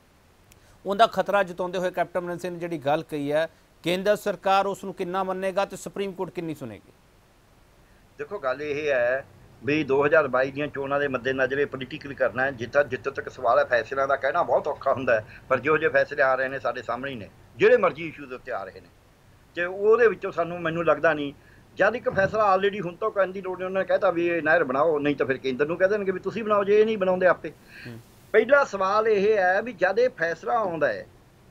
ਉਹਦਾ ਖਤਰਾ ਜਤਾਉਂਦੇ ਹੋਏ ਕੈਪਟਨ ਅਮਰਿੰਦਰ ਸਿੰਘ ਨੇ ਜਿਹੜੀ ਗੱਲ ਕਹੀ ਹੈ, ਕੇਂਦਰ ਸਰਕਾਰ ਉਸ ਨੂੰ ਕਿੰਨਾ ਮੰਨੇਗਾ ਤੇ ਸੁਪਰੀਮ ਕੋਰਟ ਕਿੰਨੀ ਸੁਣੇਗੀ? ਦੇਖੋ ਗੱਲ ਇਹ ਹੈ ਵੀ ਦੋ ਹਜ਼ਾਰ ਬਾਈ ਦੀਆਂ ਚੋਣਾਂ ਦੇ ਮੱਦੇ ਨਜ਼ਰ ਇਹ ਪੋਲੀਟੀਕਲ ਕਰਨਾ ਹੈ। ਜਿੱਥੇ ਜਿੱਥੇ ਤੱਕ ਸਵਾਲ ਹੈ ਫੈਸਲਿਆਂ ਦਾ, ਕਹਿਣਾ ਬਹੁਤ ਔਖਾ ਹੁੰਦਾ ਹੈ, ਪਰ ਜਿਹੋ ਜਿਹੇ ਫੈਸਲੇ ਆ ਰਹੇ ਨੇ ਸਾਡੇ ਸਾਹਮਣੇ ਹੀ ਨੇ, ਜਿਹੜੇ ਮਰਜ਼ੀ ਇਸ਼ੂ ਦੇ ਉੱਤੇ ਆ ਰਹੇ ਨੇ, ਤੇ ਉਹਦੇ ਵਿੱਚੋਂ ਸਾਨੂੰ ਮੈਨੂੰ ਲੱਗਦਾ ਨਹੀਂ, ਜਦ ਇੱਕ ਫੈਸਲਾ ਆਲਰੇਡੀ ਹੁਣ ਤੋਂ ਕਰਨ ਦੀ ਲੋੜ ਨਹੀਂ, ਉਹਨਾਂ ਨੇ ਕਹਿਤਾ ਵੀ ਇਹ ਨਹਿਰ ਬਣਾਓ, ਨਹੀਂ ਤਾਂ ਫਿਰ ਕੇਂਦਰ ਨੂੰ ਕਹਿ ਦੇਣਗੇ ਵੀ ਤੁਸੀਂ ਬਣਾਓ, ਜੇ ਇਹ ਨਹੀਂ ਬਣਾਉਂਦੇ ਆਪੇ। ਪਹਿਲਾ ਸਵਾਲ ਇਹ ਹੈ ਵੀ ਜਦ ਇਹ ਫੈਸਲਾ ਆਉਂਦਾ ਹੈ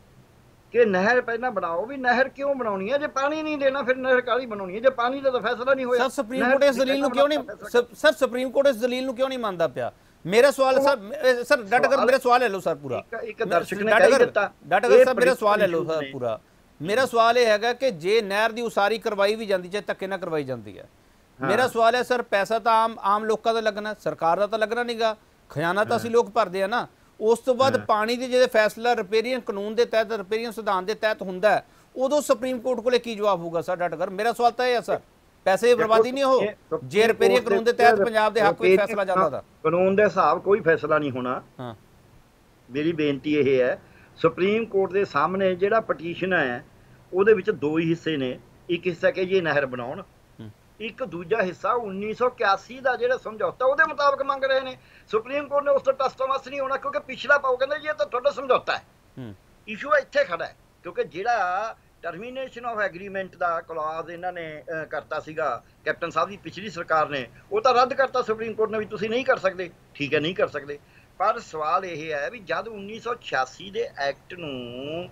ਕਿ ਨਹਿਰ ਪਹਿਲਾਂ ਬਣਾਓ, ਵੀ ਨਹਿਰ ਕਿਉਂ ਬਣਾਉਣੀ ਹੈ? ਜੇ ਪਾਣੀ ਨਹੀਂ ਦੇਣਾ ਫਿਰ ਨਹਿਰ ਕਾਹਦੀ ਬਣਾਉਣੀ ਹੈ? ਜੇ ਪਾਣੀ ਦਾ ਤਾਂ ਫੈਸਲਾ ਨਹੀਂ ਹੋਇਆ। ਸਰ ਸੁਪਰੀਮ ਕੋਰਟ ਇਸ ਦਲੀਲ ਨੂੰ ਕਿਉਂ ਨਹੀਂ ਸਰ ਸੁਪਰੀਮ ਕੋਰਟ ਇਸ ਦਲੀਲ ਨੂੰ ਕਿਉਂ ਨਹੀਂ ਮੰਨਦਾ ਪਿਆ? ਮੇਰਾ ਸਵਾਲ ਸਰ ਸਰ ਡਾਕਟਰ ਸਾਹਿਬ ਮੇਰਾ ਸਵਾਲ ਲੈ ਲਓ ਸਰ ਪੂਰਾ, ਇੱਕ ਦਰਸ਼ਕ ਨੇ ਕਹਿ ਦਿੱਤਾ। ਡਾਕਟਰ ਸਾਹਿਬ ਮੇਰਾ ਸਵਾਲ ਲੈ ਲਓ ਸਰ ਪੂਰਾ। ਮੇਰਾ ਸਵਾਲ ਇਹ ਹੈਗਾ ਕਿ ਜੇ ਨਹਿਰ ਦੀ ਉਸਾਰੀ ਕਰਵਾਈ ਵੀ ਜਾਂਦੀ, ਚਾਹੇ ਧੱਕੇ ਨਾਲ ਕਰਵਾਈ ਜਾਂਦੀ ਹੈ, ਮੇਰਾ ਸਵਾਲ ਹੈ ਸਰ ਪੈਸਾ ਤਾਂ ਆਮ ਆਮ ਲੋਕਾਂ ਦਾ ਲੱਗਣਾ, ਸਰਕਾਰ ਦਾ ਤਾਂ ਲੱਗਣਾ ਨਹੀਂਗਾ, ਖਜ਼ਾਨਾ ਤਾਂ ਅਸੀਂ ਲੋਕ ਭਰਦੇ ਆ ਨਾ। ਉਸ ਤੋਂ ਬਾਅਦ ਪਾਣੀ ਦੇ ਜਿਹੜੇ ਫੈਸਲਾ ਰਿਪੇਰੀਅਨ ਕਾਨੂੰਨ ਦੇ ਤਹਿਤ, ਰਿਪੇਰੀਅਨ ਸਿਧਾਂਤ ਦੇ ਤਹਿਤ ਹੁੰਦਾ, ਉਦੋਂ ਸੁਪਰੀਮ ਕੋਰਟ ਕੋਲੇ ਕੀ ਜਵਾਬ ਹੋਊਗਾ ਸਰ? ਡਾਕਟਰ ਮੇਰਾ ਸਵਾਲ ਤਾਂ ਇਹ ਹੈ ਸਰ, ਪੈਸੇ ਦੀ ਬਰਬਾਦੀ ਨਹੀਂ ਹੋ, ਜੇ ਰਿਪੇਰੀਅਨ ਕਾਨੂੰਨ ਦੇ ਤਹਿਤ ਪੰਜਾਬ ਦੇ ਹੱਕ ਵਿੱਚ ਫੈਸਲਾ ਜਾਂਦਾ ਤਾਂ ਕਾਨੂੰਨ ਦੇ ਹਿਸਾਬ ਕੋਈ ਫੈਸਲਾ ਨਹੀਂ ਹੋਣਾ। ਹਾਂ, ਮੇਰੀ ਬੇਨਤੀ ਇਹ ਹੈ, ਸੁਪਰੀਮ ਕੋਰਟ ਦੇ ਸਾਹਮਣੇ ਜਿਹੜਾ ਪਟੀਸ਼ਨ ਹੈ ਉਹਦੇ ਵਿੱਚ ਦੋ ਹੀ ਹਿੱਸੇ ਨੇ, ਇੱਕ ਹਿੱਸਾ ਕਿ ਜੀ ਨਹਿਰ ਬਣਾਉਣ, ਇੱਕ ਦੂਜਾ ਹਿੱਸਾ ਉੱਨੀ ਸੌ ਇਕਿਆਸੀ ਦਾ ਜਿਹੜਾ ਸਮਝੌਤਾ ਉਹਦੇ ਮੁਤਾਬਕ ਮੰਗ ਰਹੇ ਨੇ। ਸੁਪਰੀਮ ਕੋਰਟ ਨੇ ਉਸ ਤੋਂ ਟਸਟਮਸ ਨਹੀਂ ਹੋਣਾ, ਕਿਉਂਕਿ ਪਿਛਲਾ ਪਾਓ ਕਹਿੰਦੇ ਜੀ ਇਹ ਤਾਂ ਤੁਹਾਡਾ ਸਮਝੌਤਾ ਹੈ। ਇਸ਼ੂ ਇੱਥੇ ਖੜਾ ਹੈ ਕਿਉਂਕਿ ਜਿਹੜਾ ਟਰਮੀਨੇਸ਼ਨ ਆਫ ਐਗਰੀਮੈਂਟ ਦਾ ਕਲੌਜ਼ ਇਹਨਾਂ ਨੇ ਕਰਤਾ ਸੀਗਾ ਕੈਪਟਨ ਸਾਹਿਬ ਦੀ ਪਿਛਲੀ ਸਰਕਾਰ ਨੇ, ਉਹ ਤਾਂ ਰੱਦ ਕਰਤਾ ਸੁਪਰੀਮ ਕੋਰਟ ਨੇ ਵੀ ਤੁਸੀਂ ਨਹੀਂ ਕਰ ਸਕਦੇ। ਠੀਕ ਹੈ, ਨਹੀਂ ਕਰ ਸਕਦੇ, ਪਰ ਸਵਾਲ ਇਹ ਹੈ ਵੀ ਜਦ ਉੱਨੀ ਸੌ ਛਿਆਸੀ ਦੇ ਐਕਟ ਨੂੰ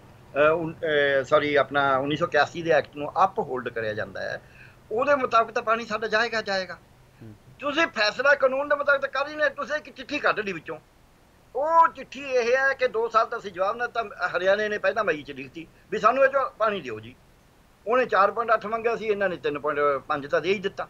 ਸੌਰੀ ਆਪਣਾ ਉੱਨੀ ਸੌ ਇਕਿਆਸੀ ਦੇ ਐਕਟ ਨੂੰ ਅਪ ਹੋਲਡ ਕਰਿਆ ਜਾਂਦਾ ਹੈ, ਉਹਦੇ ਮੁਤਾਬਕ ਤਾਂ ਪਾਣੀ ਸਾਡਾ ਜਾਏਗਾ ਜਾਏਗਾ। ਤੁਸੀਂ ਫੈਸਲਾ ਕਾਨੂੰਨ ਦੇ ਮੁਤਾਬਕ ਤਾਂ ਕਰ ਹੀ ਨਹੀਂ, ਤੁਸੀਂ ਇੱਕ ਚਿੱਠੀ ਕੱਢ ਲਈ ਵਿੱਚੋਂ। ਉਹ ਚਿੱਠੀ ਇਹ ਹੈ ਕਿ ਦੋ ਸਾਲ ਤਾਂ ਅਸੀਂ ਜਵਾਬ ਨਾ ਤਾਂ ਹਰਿਆਣੇ ਨੇ ਪਹਿਲਾਂ ਮਈ 'ਚ ਲਿਖਤੀ ਵੀ ਸਾਨੂੰ ਇਹ 'ਚੋਂ ਪਾਣੀ ਦਿਓ ਜੀ, ਉਹਨੇ ਚਾਰ ਪੁਆਇੰਟ ਅੱਠ ਮੰਗਿਆ ਸੀ, ਇਹਨਾਂ ਨੇ ਤਿੰਨ ਪੁਆਇੰਟ ਪੰਜ ਤਾਂ ਦੇ ਹੀ ਦਿੱਤਾ।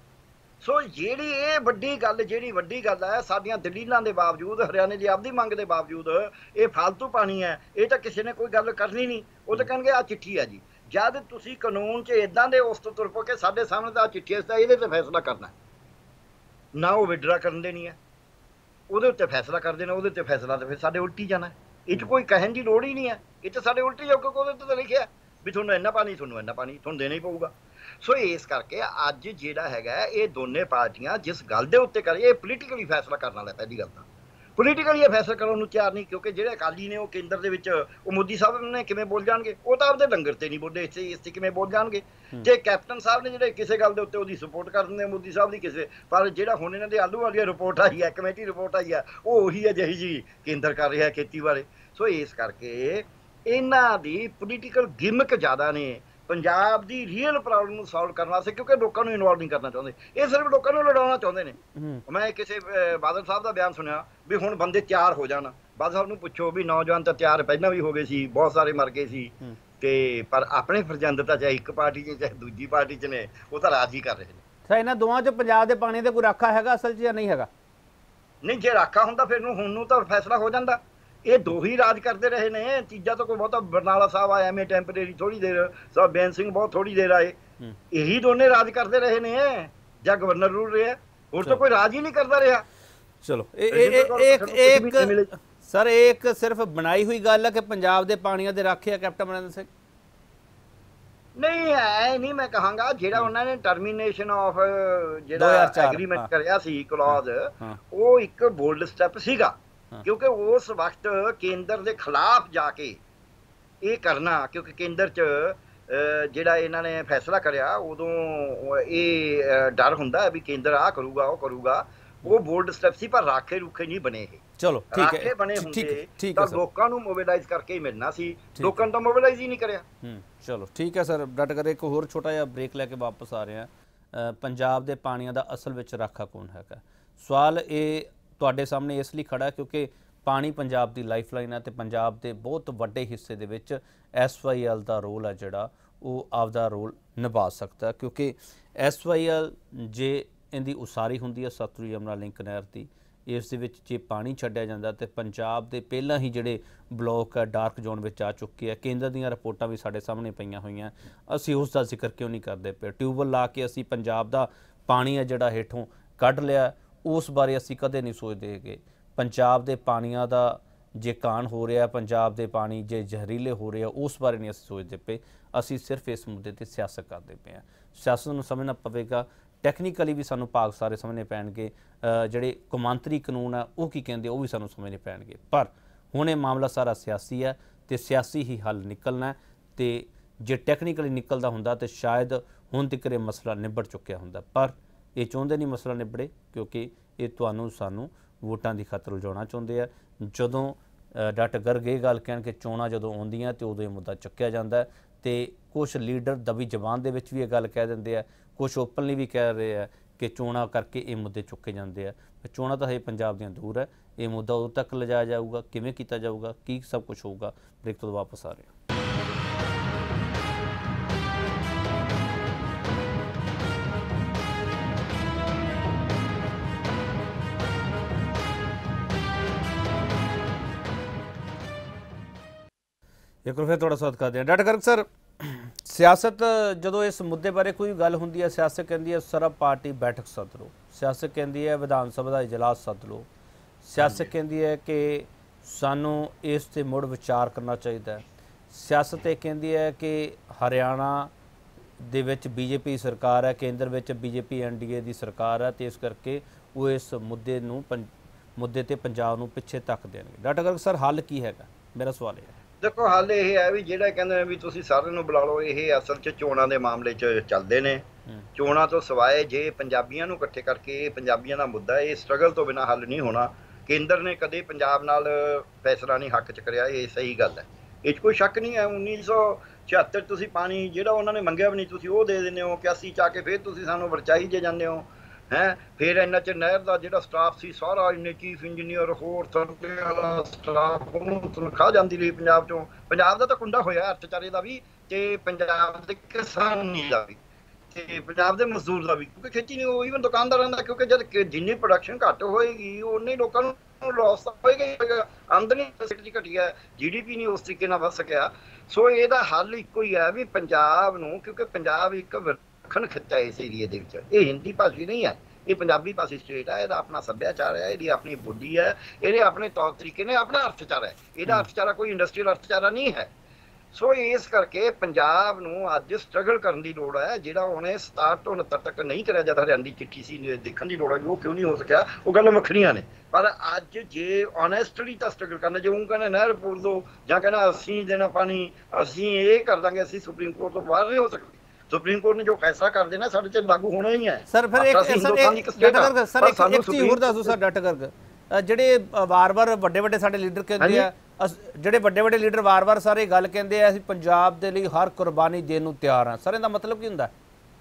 ਸੋ ਜਿਹੜੀ ਇਹ ਵੱਡੀ ਗੱਲ, ਜਿਹੜੀ ਵੱਡੀ ਗੱਲ ਹੈ, ਸਾਡੀਆਂ ਦਲੀਲਾਂ ਦੇ ਬਾਵਜੂਦ, ਹਰਿਆਣੇ ਦੀ ਆਪਦੀ ਮੰਗ ਦੇ ਬਾਵਜੂਦ ਇਹ ਫਾਲਤੂ ਪਾਣੀ ਹੈ, ਇਹ ਤਾਂ ਕਿਸੇ ਨੇ ਕੋਈ ਗੱਲ ਕਰਨੀ ਨਹੀਂ। ਉਹ ਤਾਂ ਕਹਿਣਗੇ ਆਹ ਚਿੱਠੀ ਹੈ ਜੀ। ਜਦ ਤੁਸੀਂ ਕਾਨੂੰਨ 'ਚ ਇੱਦਾਂ ਦੇ ਉਸ ਤੋਂ ਤੁਰ ਪੋ ਕੇ ਸਾਡੇ ਸਾਹਮਣੇ ਤਾਂ ਚਿੱਠੀ ਹੈ, ਇਹਦੇ 'ਤੇ ਫੈਸਲਾ ਕਰਨਾ, ना वो विड्रा करन देनी है, ਉਹਦੇ ਉੱਤੇ ਫੈਸਲਾ ਕਰ ਦੇਣਾ, ਉਹਦੇ ਉੱਤੇ ਫੈਸਲਾ ਤਾਂ ਫਿਰ ਸਾਡੇ ਉਲਟੀ ਜਾਣਾ। ਇਹ 'ਚ ਕੋਈ ਕਹਿਣ ਦੀ ਲੋੜ ਹੀ ਨਹੀਂ ਹੈ, ਇਹ ਤਾਂ ਸਾਡੇ ਉਲਟੀ ਜਾਊ, ਕਿਉਂਕਿ ਉਹਦੇ ਉੱਤੇ ਤਾਂ ਲਿਖਿਆ ਵੀ ਤੁਹਾਨੂੰ ਇੰਨਾ ਪਾਣੀ, ਤੁਹਾਨੂੰ ਇੰਨਾ ਪਾਣੀ ਤੁਹਾਨੂੰ ਦੇਣਾ ਹੀ ਪਊਗਾ। ਸੋ ਇਸ ਕਰਕੇ ਅੱਜ ਜਿਹੜਾ ਹੈਗਾ ਇਹ ਦੋਨੇ ਪਾਰਟੀਆਂ ਜਿਸ ਗੱਲ ਦੇ ਉੱਤੇ ਕਰ, ਇਹ ਪੋਲੀਟੀਕਲੀ ਫੈਸਲਾ ਕਰਨ ਵਾਲਾ। ਪਹਿਲੀ ਗੱਲ ਤਾਂ ਪੋਲੀਟੀਕਲੀ ਇਹ ਫੈਸਲਾ ਕਰਨ ਨੂੰ ਤਿਆਰ ਨਹੀਂ, ਕਿਉਂਕਿ ਜਿਹੜੇ ਅਕਾਲੀ ਨੇ ਉਹ ਕੇਂਦਰ ਦੇ ਵਿੱਚ ਉਹ ਮੋਦੀ ਸਾਹਿਬ ਨੇ ਕਿਵੇਂ ਬੋਲ ਜਾਣਗੇ, ਉਹ ਤਾਂ ਆਪਦੇ ਲੰਗਰ ਤੇ ਨਹੀਂ ਬੋਲੇ, ਇੱਥੇ ਇਸ ਤੇ ਕਿਵੇਂ ਬੋਲ ਜਾਣਗੇ। ਤੇ ਕੈਪਟਨ ਸਾਹਿਬ ਨੇ ਜਿਹੜੇ ਕਿਸੇ ਗੱਲ ਦੇ ਉੱਤੇ ਉਹਦੀ ਸਪੋਰਟ ਕਰ ਦਿੰਦੇ ਮੋਦੀ ਸਾਹਿਬ ਦੀ ਕਿਸੇ, ਪਰ ਜਿਹੜਾ ਹੁਣ ਇਹਨਾਂ ਦੇ ਆਲੂ ਵਾਲੀ ਰਿਪੋਰਟ ਆਈ ਹੈ, ਕਮੇਟੀ ਰਿਪੋਰਟ ਆਈ ਹੈ, ਉਹ ਉਹੀ ਹੈ ਜਿਹੀ ਜੀ ਕੇਂਦਰ ਕਰ ਰਿਹਾ ਖੇਤੀ ਬਾਰੇ। ਸੋ ਇਸ ਕਰਕੇ ਇਹਨਾਂ ਦੀ ਪੋਲੀਟੀਕਲ ਗਿਮਕ ਜ਼ਿਆਦਾ ਨੇ ਪੰਜਾਬ ਦੀ ਰੀਅਲ ਪ੍ਰੋਬਲਮ ਨੂੰ ਸੋਲਵ ਕਰਨ ਵਾਸਤੇ, ਕਿਉਂਕਿ ਲੋਕਾਂ ਨੂੰ ਇਨਵੋਲਵ ਨਹੀਂ ਕਰਨਾ ਚਾਹੁੰਦੇ, ਇਹ ਸਿਰਫ ਲੋਕਾਂ ਨੂੰ ਲੜਾਉਣਾ ਚਾਹੁੰਦੇ ਨੇ। ਮੈਂ ਕਿਸੇ ਬਾਦਲ ਸਾਹਿਬ ਦਾ ਬਿਆਨ ਸੁਣਿਆ ਵੀ ਹੁਣ ਬੰਦੇ ਤਿਆਰ ਹੋ ਜਾਣ। ਬਾਦਲ ਸਾਹਿਬ ਨੂੰ ਪੁੱਛੋ ਵੀ ਨੌਜਵਾਨ ਤਾਂ ਤਿਆਰ ਪਹਿਲਾਂ ਵੀ ਹੋ ਗਏ ਸੀ, ਬਹੁਤ ਸਾਰੇ ਮਰ ਗਏ ਸੀ, ਤੇ ਪਰ ਆਪਣੇ ਫਰਜ਼ੰਦ ਤਾਂ ਚਾਹੇ ਇੱਕ ਪਾਰਟੀ 'ਚ ਚਾਹੇ ਦੂਜੀ ਪਾਰਟੀ 'ਚ ਨੇ, ਉਹ ਤਾਂ ਰਾਜ ਹੀ ਕਰ ਰਹੇ ਨੇ। ਸਰ ਇਹਨਾਂ ਦੋਵਾਂ 'ਚ ਪੰਜਾਬ ਦੇ ਪਾਣੀ ਦਾ ਕੋਈ ਰਾਖਾ ਹੈਗਾ ਅਸਲ 'ਚ ਜਾਂ ਨਹੀਂ ਹੈਗਾ? ਨਹੀਂ, ਜੇ ਰਾਖਾ ਹੁੰਦਾ ਫਿਰ ਨੂੰ ਹੁਣ ਨੂੰ ਤਾਂ ਫੈਸਲਾ ਹੋ ਜਾਂਦਾ। ਇਹ ਦੋ ਹੀ ਰਾਜ ਕਰਦੇ ਰਹੇ ਨੇ, ਤੀਜਾ ਤਾਂ ਕੋਈ ਬਹੁਤਾ ਬਰਨਾਲਾ ਸਾਹਿਬ ਆਇਆ ਐਵੇਂ ਟੈਂਪਰੇਰੀ ਥੋੜੀ ਦੇਰ, ਸਾਹਿਬ ਬੇਨ ਸਿੰਘ ਬਹੁਤ ਥੋੜੀ ਦੇਰ ਆਏ, ਇਹੀ ਦੋਨੇ ਰਾਜ ਕਰਦੇ ਰਹੇ ਨੇ ਜਾਂ ਗਵਰਨਰ ਰੂਲ ਰਿਹਾ, ਹੋਰ ਤਾਂ ਕੋਈ ਰਾਜ ਹੀ ਨਹੀਂ ਕਰਦਾ ਰਿਹਾ। ਚਲੋ ਇੱਕ ਸਰ ਇੱਕ ਸਿਰਫ ਬਣਾਈ ਹੋਈ ਗੱਲ ਹੈ ਕਿ ਪੰਜਾਬ ਦੇ ਪਾਣੀਆਂ ਦੇ ਰਾਖੇ ਆ ਕੈਪਟਨ ਅਮਰਿੰਦਰ ਸਿੰਘ? ਨਹੀਂ ਹੈ, ਨਹੀਂ ਮੈਂ ਕਹਾਂਗਾ ਜਿਹੜਾ ਉਹਨਾਂ ਨੇ ਟਰਮੀਨੇਸ਼ਨ ਆਫ ਜਿਹੜਾ ਐਗਰੀਮੈਂਟ ਕਰਿਆ ਸੀ ਕਲੌਜ਼, ਉਹ ਇੱਕ ਬੋਲਡ ਸਟੈਪ ਸੀਗਾ, ਕਿਉਂਕਿ ਉਸ ਵਕਤ ਕੇਂਦਰ ਦੇ ਖਿਲਾਫ ਜਾ ਕੇ ਇਹ ਕਰਨਾ, ਕਿਉਂਕਿ ਕੇਂਦਰ 'ਚ ਜਿਹੜਾ ਇਹਨਾਂ ਨੇ ਫੈਸਲਾ ਕਰਿਆ ਉਦੋਂ ਇਹ ਡਰ ਹੁੰਦਾ ਵੀ ਕੇਂਦਰ ਆਹ ਕਰੂਗਾ ਉਹ ਕਰੂਗਾ, ਉਹ ਬੋਲਡ ਸਟੈਪ ਸੀ, ਪਰ ਰਾਖੇ ਰੁਖੇ ਨਹੀਂ ਬਣੇ ਇਹ। ਚਲੋ ਠੀਕ ਹੈ, ਰਾਖੇ ਬਣੇ ਹੁੰਦੇ ਤਾਂ ਲੋਕਾਂ ਨੂੰ ਮੋਬਿਲਾਈਜ਼ ਕਰਕੇ ਹੀ ਮਿਲਣਾ ਸੀ, ਲੋਕਾਂ ਨੂੰ ਤਾਂ ਮੋਬਿਲਾਈਜ਼ ਹੀ ਨਹੀਂ ਕਰਿਆ। ਹੂੰ, ਚਲੋ ਠੀਕ ਹੈ ਸਰ, ਡਟ ਕਰ ਇੱਕ ਹੋਰ ਛੋਟਾ ਜਿਹਾ ਬ੍ਰੇਕ ਲੈ ਕੇ ਵਾਪਸ ਆ ਰਹੇ ਹਾਂ। ਪੰਜਾਬ ਦੇ ਪਾਣੀਆਂ ਦਾ ਅਸਲ ਵਿੱਚ ਰਾਖਾ ਕੌਣ ਹੈਗਾ? ਸਵਾਲ ਇਹ ਤੁਹਾਡੇ ਸਾਹਮਣੇ ਇਸ ਲਈ ਖੜਾ ਕਿਉਂਕਿ ਪਾਣੀ ਪੰਜਾਬ ਦੀ ਲਾਈਫਲਾਈਨ ਹੈ ਤੇ ਪੰਜਾਬ ਦੇ ਬਹੁਤ ਵੱਡੇ ਹਿੱਸੇ ਦੇ ਵਿੱਚ ਐਸ ਵਾਈ ਐਲ ਦਾ ਰੋਲ ਹੈ ਜਿਹੜਾ ਉਹ ਆਪਦਾ ਰੋਲ ਨਿਭਾ ਸਕਦਾ, ਕਿਉਂਕਿ ਐਸ ਵਾਈ ਐਲ ਜੇ ਇਹਦੀ ਉਸਾਰੀ ਹੁੰਦੀ ਹੈ ਸਤਲੁਜ ਯਮੁਨਾ ਲਿੰਕ ਨਹਿਰ ਦੀ, ਇਸ ਦੇ ਵਿੱਚ ਜੇ ਪਾਣੀ ਛੱਡਿਆ ਜਾਂਦਾ ਤੇ ਪੰਜਾਬ ਦੇ ਪਹਿਲਾਂ ਹੀ ਜਿਹੜੇ ਬਲੋਕ ਹੈ ਡਾਰਕ ਜ਼ੋਨ ਵਿੱਚ ਆ ਚੁੱਕੇ ਆ। ਕੇਂਦਰ ਦੀਆਂ ਰਿਪੋਰਟਾਂ ਵੀ ਸਾਡੇ ਸਾਹਮਣੇ ਪਈਆਂ ਹੋਈਆਂ, ਅਸੀਂ ਉਸ ਦਾ ਜ਼ਿਕਰ ਕਿਉਂ ਨਹੀਂ ਕਰਦੇ ਪਏ? ਟਿਊਬਵੈੱਲ ਲਾ ਕੇ ਅਸੀਂ ਪੰਜਾਬ ਦਾ ਪਾਣੀ ਹੈ ਜਿਹੜਾ ਹੇਠੋਂ ਕੱਢ ਲਿਆ, ਉਸ ਬਾਰੇ ਅਸੀਂ ਕਦੇ ਨਹੀਂ ਸੋਚਦੇ ਹੈਗੇ। ਪੰਜਾਬ ਦੇ ਪਾਣੀਆਂ ਦਾ ਜੇ ਕਾਣ ਹੋ ਰਿਹਾ, ਪੰਜਾਬ ਦੇ ਪਾਣੀ ਜੇ ਜ਼ਹਿਰੀਲੇ ਹੋ ਰਹੇ ਆ, ਉਸ ਬਾਰੇ ਨਹੀਂ ਅਸੀਂ ਸੋਚਦੇ ਪਏ। ਅਸੀਂ ਸਿਰਫ ਇਸ ਮੁੱਦੇ 'ਤੇ ਸਿਆਸਤ ਕਰਦੇ ਪਏ ਹਾਂ। ਸਿਆਸਤ ਨੂੰ ਸਮਝਣਾ ਪਵੇਗਾ, ਟੈਕਨੀਕਲੀ ਵੀ ਸਾਨੂੰ ਭਾਗ ਸਾਰੇ ਸਮਝਣੇ ਪੈਣਗੇ, ਜਿਹੜੇ ਕੌਮਾਂਤਰੀ ਕਾਨੂੰਨ ਆ ਉਹ ਕੀ ਕਹਿੰਦੇ ਉਹ ਵੀ ਸਾਨੂੰ ਸਮਝਣੇ ਪੈਣਗੇ। ਪਰ ਹੁਣ ਇਹ ਮਾਮਲਾ ਸਾਰਾ ਸਿਆਸੀ ਹੈ ਤੇ ਸਿਆਸੀ ਹੀ ਹੱਲ ਨਿਕਲਣਾ ਹੈ, ਤੇ ਜੇ ਟੈਕਨੀਕਲੀ ਨਿਕਲਦਾ ਹੁੰਦਾ ਤਾਂ ਸ਼ਾਇਦ ਹੁਣ ਤੱਕ ਇਹ ਮਸਲਾ ਨਿਬੜ ਚੁੱਕਿਆ ਹੁੰਦਾ, ਪਰ ਇਹ ਚਾਹੁੰਦੇ ਨਹੀਂ ਮਸਲਾ ਨਿਬੜੇ, ਕਿਉਂਕਿ ਇਹ ਤੁਹਾਨੂੰ ਸਾਨੂੰ ਵੋਟਾਂ ਦੀ ਖਾਤਰ ਉਲਝਾਉਣਾ ਚਾਹੁੰਦੇ ਆ। ਜਦੋਂ ਡਟ ਗਰਗ ਇਹ ਗੱਲ ਕਹਿਣ ਕਿ ਚੋਣਾਂ ਜਦੋਂ ਆਉਂਦੀਆਂ ਤੇ ਉਦੋਂ ਇਹ ਮੁੱਦਾ ਚੁੱਕਿਆ ਜਾਂਦਾ, ਤੇ ਕੁਛ ਲੀਡਰ ਦਬੀ ਜ਼ਬਾਨ ਦੇ ਵਿੱਚ ਵੀ ਇਹ ਗੱਲ ਕਹਿ ਦਿੰਦੇ ਆ, ਕੁਛ ਓਪਨਲੀ ਵੀ ਕਹਿ ਰਹੇ ਆ ਕਿ ਚੋਣਾਂ ਕਰਕੇ ਇਹ ਮੁੱਦੇ ਚੁੱਕੇ ਜਾਂਦੇ ਆ। ਚੋਣਾਂ ਤਾਂ ਹਜੇ ਪੰਜਾਬ ਦੀਆਂ ਦੂਰ ਹੈ, ਇਹ ਮੁੱਦਾ ਉਦੋਂ ਤੱਕ ਲਿਜਾਇਆ ਜਾਊਗਾ, ਕਿਵੇਂ ਕੀਤਾ ਜਾਊਗਾ, ਕੀ ਸਭ ਕੁਛ ਹੋਊਗਾ। ਬ੍ਰੇਕ ਤੋਂ ਵਾਪਸ ਆ ਰਹੇ ਹਾਂ। ਇੱਕ ਵਾਰ ਫਿਰ ਤੁਹਾਡਾ ਸਵਾਗਤ ਕਰਦੇ ਹਾਂ। ਡਾਕਟਰ ਗਰਗ ਸਰ, ਸਿਆਸਤ ਜਦੋਂ ਇਸ ਮੁੱਦੇ ਬਾਰੇ ਕੋਈ ਗੱਲ ਹੁੰਦੀ ਹੈ, ਸਿਆਸਤ ਕਹਿੰਦੀ ਹੈ ਸਰਬ ਪਾਰਟੀ ਬੈਠਕ ਸੱਦ ਲਓ, ਸਿਆਸਤ ਕਹਿੰਦੀ ਹੈ ਵਿਧਾਨ ਸਭਾ ਦਾ ਇਜਲਾਸ ਸੱਦ ਲਓ, ਸਿਆਸਤ ਕਹਿੰਦੀ ਹੈ ਕਿ ਸਾਨੂੰ ਇਸ 'ਤੇ ਮੁੜ ਵਿਚਾਰ ਕਰਨਾ ਚਾਹੀਦਾ, ਸਿਆਸਤ ਇਹ ਕਹਿੰਦੀ ਹੈ ਕਿ ਹਰਿਆਣਾ ਦੇ ਵਿੱਚ ਬੀਜੇਪੀ ਸਰਕਾਰ ਹੈ, ਕੇਂਦਰ ਵਿੱਚ ਬੀਜੇਪੀ ਐਨ ਡੀ ਏ ਦੀ ਸਰਕਾਰ ਹੈ, ਅਤੇ ਇਸ ਕਰਕੇ ਉਹ ਇਸ ਮੁੱਦੇ ਨੂੰ ਪੰ ਮੁੱਦੇ 'ਤੇ ਪੰਜਾਬ ਨੂੰ ਪਿੱਛੇ ਧੱਕ ਦੇਣਗੇ। ਡਾਕਟਰ ਗਰਗ ਸਰ, ਹੱਲ ਕੀ ਹੈਗਾ? ਮੇਰਾ ਸਵਾਲ ਇਹ ਹੈ। ਦੇਖੋ, ਹੱਲ ਇਹ ਹੈ ਵੀ ਜਿਹੜਾ ਕਹਿੰਦੇ ਨੇ ਵੀ ਤੁਸੀਂ ਸਾਰਿਆਂ ਨੂੰ ਬੁਲਾ ਲਓ, ਇਹ ਅਸਲ 'ਚ ਚੋਣਾਂ ਦੇ ਮਾਮਲੇ 'ਚ ਚੱਲਦੇ ਨੇ। ਚੋਣਾਂ ਤੋਂ ਸਿਵਾਏ ਜੇ ਪੰਜਾਬੀਆਂ ਨੂੰ ਇਕੱਠੇ ਕਰਕੇ ਪੰਜਾਬੀਆਂ ਦਾ ਮੁੱਦਾ, ਇਹ ਸਟਰਗਲ ਤੋਂ ਬਿਨਾਂ ਹੱਲ ਨਹੀਂ ਹੋਣਾ। ਕੇਂਦਰ ਨੇ ਕਦੇ ਪੰਜਾਬ ਨਾਲ ਫੈਸਲਾ ਨਹੀਂ ਹੱਕ 'ਚ ਕਰਿਆ, ਇਹ ਸਹੀ ਗੱਲ ਹੈ, ਇਹ 'ਚ ਕੋਈ ਸ਼ੱਕ ਨਹੀਂ ਹੈ। ਉੱਨੀ ਸੌ ਛਿਹੱਤਰ ਤੁਸੀਂ ਪਾਣੀ ਜਿਹੜਾ ਉਹਨਾਂ ਨੇ ਮੰਗਿਆ ਵੀ ਨਹੀਂ, ਤੁਸੀਂ ਉਹ ਦੇ ਦਿੰਦੇ ਹੋ। ਇਕਿਆਸੀ 'ਚ ਆ ਕੇ ਫਿਰ ਤੁਸੀਂ ਸਾਨੂੰ ਵਰਚਾਈ ਜੇ ਜਾਂਦੇ ਹੋ ਹੈ। ਫਿਰ ਇਹਨਾਂ 'ਚ ਨਹਿਰ ਦਾ ਜਿਹੜਾ ਸਟਾਫ ਸੀ ਸਾਰਾ, ਇੰਨੇ ਚੀਫ ਇੰਜੀਨੀਅਰ ਹੋਰ ਸਰਵੇ ਵਾਲਾ ਸਟਾਫ, ਉਹਨੂੰ ਤਨਖਾਹ ਜਾਂਦੀ ਰਹੀ ਪੰਜਾਬ 'ਚੋਂ। ਪੰਜਾਬ ਦਾ ਤਾਂ ਕੁੰਡਾ ਹੋਇਆ ਅਰਥਚਾਰੇ ਦਾ ਵੀ, ਤੇ ਪੰਜਾਬ ਦੇ ਕਿਸਾਨੀ ਦਾ ਵੀ, ਤੇ ਪੰਜਾਬ ਦੇ ਮਜ਼ਦੂਰ ਦਾ ਵੀ, ਕਿਉਂਕਿ ਖੇਤੀ ਨਹੀਂ ਉਹ ਈਵਨ ਦੁਕਾਨਦਾਰਾਂ ਦਾ, ਕਿਉਂਕਿ ਜਦ ਜਿੰਨੀ ਪ੍ਰੋਡਕਸ਼ਨ ਘੱਟ ਹੋਏਗੀ ਉਨੇ ਹੀ ਲੋਕਾਂ ਨੂੰ ਲੋਸ ਹੋਏਗਾ ਹੀ ਹੋਏਗਾ। ਆਮਦਨੀ ਦੀ ਘਟੀ ਹੈ, ਜੀ ਡੀ ਪੀ ਨਹੀਂ ਉਸ ਤਰੀਕੇ ਨਾਲ ਵੱਧ ਸਕਿਆ। ਸੋ ਇਹਦਾ ਹੱਲ ਇੱਕੋ ਹੀ ਹੈ ਵੀ ਪੰਜਾਬ ਨੂੰ, ਕਿਉਂਕਿ ਪੰਜਾਬ ਇੱਕ ਵਿਲੱਖਣ ਖਿੱਤਾ ਇਸ ਏਰੀਏ ਦੇ ਵਿੱਚ, ਇਹ ਹਿੰਦੀ ਭਾਸ਼ੀ ਨਹੀਂ ਹੈ, ਇਹ ਪੰਜਾਬੀ ਭਾਸ਼ੀ ਸਟੇਟ ਹੈ, ਇਹਦਾ ਆਪਣਾ ਸੱਭਿਆਚਾਰ ਹੈ, ਇਹਦੀ ਆਪਣੀ ਬੋਲੀ ਹੈ, ਇਹਦੇ ਆਪਣੇ ਤੌਰ ਤਰੀਕੇ ਨੇ, ਆਪਣਾ ਅਰਥਚਾਰਾ ਹੈ। ਇਹਦਾ ਅਰਥਚਾਰਾ ਕੋਈ ਇੰਡਸਟਰੀਅਲ ਅਰਥਚਾਰਾ ਨਹੀਂ ਹੈ। ਸੋ ਇਸ ਕਰਕੇ ਪੰਜਾਬ ਨੂੰ ਅੱਜ ਸਟਰਗਲ ਕਰਨ ਦੀ ਲੋੜ ਹੈ, ਜਿਹੜਾ ਉਹਨੇ ਸਤਾਹਠ ਤੋਂ ਉਣੱਤਰ ਤੱਕ ਨਹੀਂ ਕਰਿਆ ਜਦ ਹਰਿਆਣਾ ਦੀ ਚਿੱਠੀ ਸੀ ਦੇਖਣ ਦੀ ਲੋੜ ਹੈ। ਉਹ ਕਿਉਂ ਨਹੀਂ ਹੋ ਸਕਿਆ, ਉਹ ਗੱਲਾਂ ਵੱਖਰੀਆਂ ਨੇ। ਪਰ ਅੱਜ ਜੇ ਓਨੈਸਟਲੀ ਤਾਂ ਸਟਰਗਲ ਕਰਨਾ, ਜੇ ਉਹ ਕਹਿੰਦਾ ਨਹਿਰ ਪੂਰ ਦੋ ਜਾਂ ਕਹਿੰਦਾ ਅਸੀਂ ਦੇਣਾ ਪਾਣੀ, ਅਸੀਂ ਇਹ ਕਰ ਦਾਂਗੇ, ਅਸੀਂ ਸੁਪਰੀਮ ਕੋਰਟ ਤੋਂ ਬਾਹਰ ਨਹੀਂ ਹੋ ਸਕਦੇ। ਸੁਪਰੀਮ ਕੋਰਟ ਨੇ ਜੋ ਫੈਸਲਾ ਕਰ ਦੇਣਾ ਸਾਡੇ ਤੇ ਲਾਗੂ ਹੋਣਾ ਹੀ ਹੈ। ਸਰ ਫਿਰ ਇੱਕ ਸਰ ਇੱਕ ਸਰ ਇੱਕ ਚੀਜ਼ ਹੋਰ ਦੱਸੋ ਸਰ ਡਟ ਕਰਕੇ, ਜਿਹੜੇ ਵਾਰ-ਵਾਰ ਵੱਡੇ-ਵੱਡੇ ਸਾਡੇ ਲੀਡਰ ਕਹਿੰਦੇ ਆ, ਜਿਹੜੇ ਵੱਡੇ-ਵੱਡੇ ਲੀਡਰ ਵਾਰ-ਵਾਰ ਸਾਰੇ ਗੱਲ ਕਹਿੰਦੇ ਆ ਅਸੀਂ ਪੰਜਾਬ ਦੇ ਲਈ ਹਰ ਕੁਰਬਾਨੀ ਦੇਣ ਨੂੰ ਤਿਆਰ ਹਾਂ, ਸਰ ਇਹਦਾ ਮਤਲਬ ਕੀ ਹੁੰਦਾ?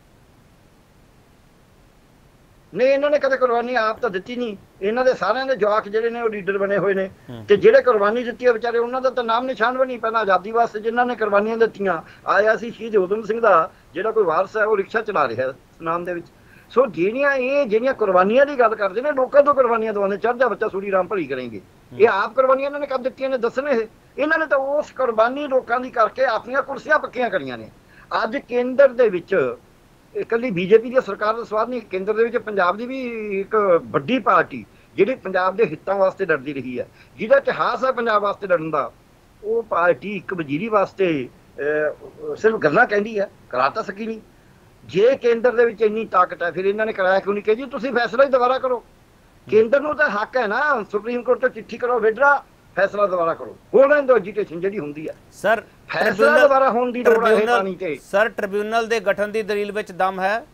ਨਹੀਂ, ਇਹਨਾਂ ਨੇ ਕਦੇ ਕੁਰਬਾਨੀ ਆਪ ਤਾਂ ਦਿੱਤੀ ਨਹੀਂ। ਇਹਨਾਂ ਦੇ ਸਾਰਿਆਂ ਦੇ ਜਵਾਕ ਜਿਹੜੇ ਨੇ ਉਹ ਲੀਡਰ ਬਣੇ ਹੋਏ ਨੇ, ਤੇ ਜਿਹੜੇ ਕੁਰਬਾਨੀ ਦਿੱਤੀ ਹੈ ਵਿਚਾਰੇ ਉਹਨਾਂ ਦਾ ਤਾਂ ਨਾਮ ਨਿਸ਼ਾਨ ਵੀ ਨਹੀਂ। ਪਹਿਲਾਂ ਆਜ਼ਾਦੀ ਵਾਸਤੇ ਜਿਨ੍ਹਾਂ ਨੇ ਕੁਰਬਾਨੀਆਂ ਦਿੱਤੀਆਂ, ਆਇਆ ਸੀ ਸ਼ਹੀਦ ਊਧਮ ਸਿੰਘ ਦਾ ਜਿਹੜਾ ਕੋਈ ਵਾਰਸ ਹੈ, ਉਹ ਰਿਕਸ਼ਾ ਚਲਾ ਰਿਹਾ ਨਾਮ ਦੇ ਵਿੱਚ। ਸੋ ਜਿਹੜੀਆਂ ਇਹ ਜਿਹੜੀਆਂ ਕੁਰਬਾਨੀਆਂ ਦੀ ਗੱਲ ਕਰਦੇ ਨੇ, ਲੋਕਾਂ ਤੋਂ ਕੁਰਬਾਨੀਆਂ ਦਵਾਉਂਦੇ, ਚੜ੍ਹਦਾ ਬੱਚਾ ਸੂਰੀ ਰਾਮ ਭਲੀ ਕਰੇਂਗੇ। ਇਹ ਆਪ ਕੁਰਬਾਨੀਆਂ ਇਹਨਾਂ ਨੇ ਕਦ ਦਿੱਤੀਆਂ ਨੇ ਦੱਸਣ। ਇਹ ਇਹਨਾਂ ਨੇ ਤਾਂ ਉਸ ਕੁਰਬਾਨੀ ਲੋਕਾਂ ਦੀ ਕਰਕੇ ਆਪਣੀਆਂ ਕੁਰਸੀਆਂ ਪੱਕੀਆਂ ਕਰੀਆਂ ਨੇ। ਅੱਜ ਕੇਂਦਰ ਦੇ ਵਿੱਚ ਇਕੱਲੀ ਬੀਜੇਪੀ ਦੀ ਸਰਕਾਰ ਦਾ ਸਵਾਦ ਨਹੀਂ, ਕੇਂਦਰ ਦੇ ਵਿੱਚ ਪੰਜਾਬ ਦੀ ਵੀ ਇੱਕ ਵੱਡੀ ਪਾਰਟੀ ਜਿਹੜੀ ਪੰਜਾਬ ਦੇ ਹਿੱਤਾਂ ਵਾਸਤੇ ਲੜਦੀ ਰਹੀ ਹੈ, ਜਿਹਦਾ ਇਤਿਹਾਸ ਹੈ ਪੰਜਾਬ ਵਾਸਤੇ ਲੜਨ ਦਾ, ਉਹ ਪਾਰਟੀ ਇੱਕ ਵਜ਼ੀਰੀ ਵਾਸਤੇ ਸਿਰਫ ਗੱਲਾਂ ਕਹਿੰਦੀ ਹੈ, ਕਰਾ ਤਾਂ ਸਕੀ ਨਹੀਂ। ਜੇ ਕੇਂਦਰ ਦੇ ਵਿੱਚ ਇੰਨੀ ਤਾਕਤ ਹੈ, ਫਿਰ ਇਹਨਾਂ ਨੇ ਕਰਾਇਆ ਕਿਉਂ ਨਹੀਂ? ਕਿ ਜੀ ਤੁਸੀਂ ਫੈਸਲਾ ਹੀ ਦੁਬਾਰਾ ਕਰੋ। ਕੇਂਦਰ ਨੂੰ ਤਾਂ ਹੱਕ ਹੈ ਨਾ, ਸੁਪਰੀਮ ਕੋਰਟ ਤੋਂ ਚਿੱਠੀ ਕਰੋ, ਵਿਡਰਾ ਫੈਸਲਾ ਦੁਬਾਰਾ ਕਰੋ। ਹੋਣ ਦੋ ਐਜੀਟੇਸ਼ਨ ਜਿਹੜੀ ਹੁੰਦੀ ਹੈ ਸਰ, ਫੈਸਲਾ ਦੁਬਾਰਾ ਹੋਣ ਦੀ ਲੋੜ ਹੈ ਪਾਣੀ ਤੇ। ਸਰ ਟ੍ਰਿਬਿਊਨਲ ਦੇ ਗਠਨ ਦੀ ਦਲੀਲ ਵਿੱਚ ਦਮ ਹੈ?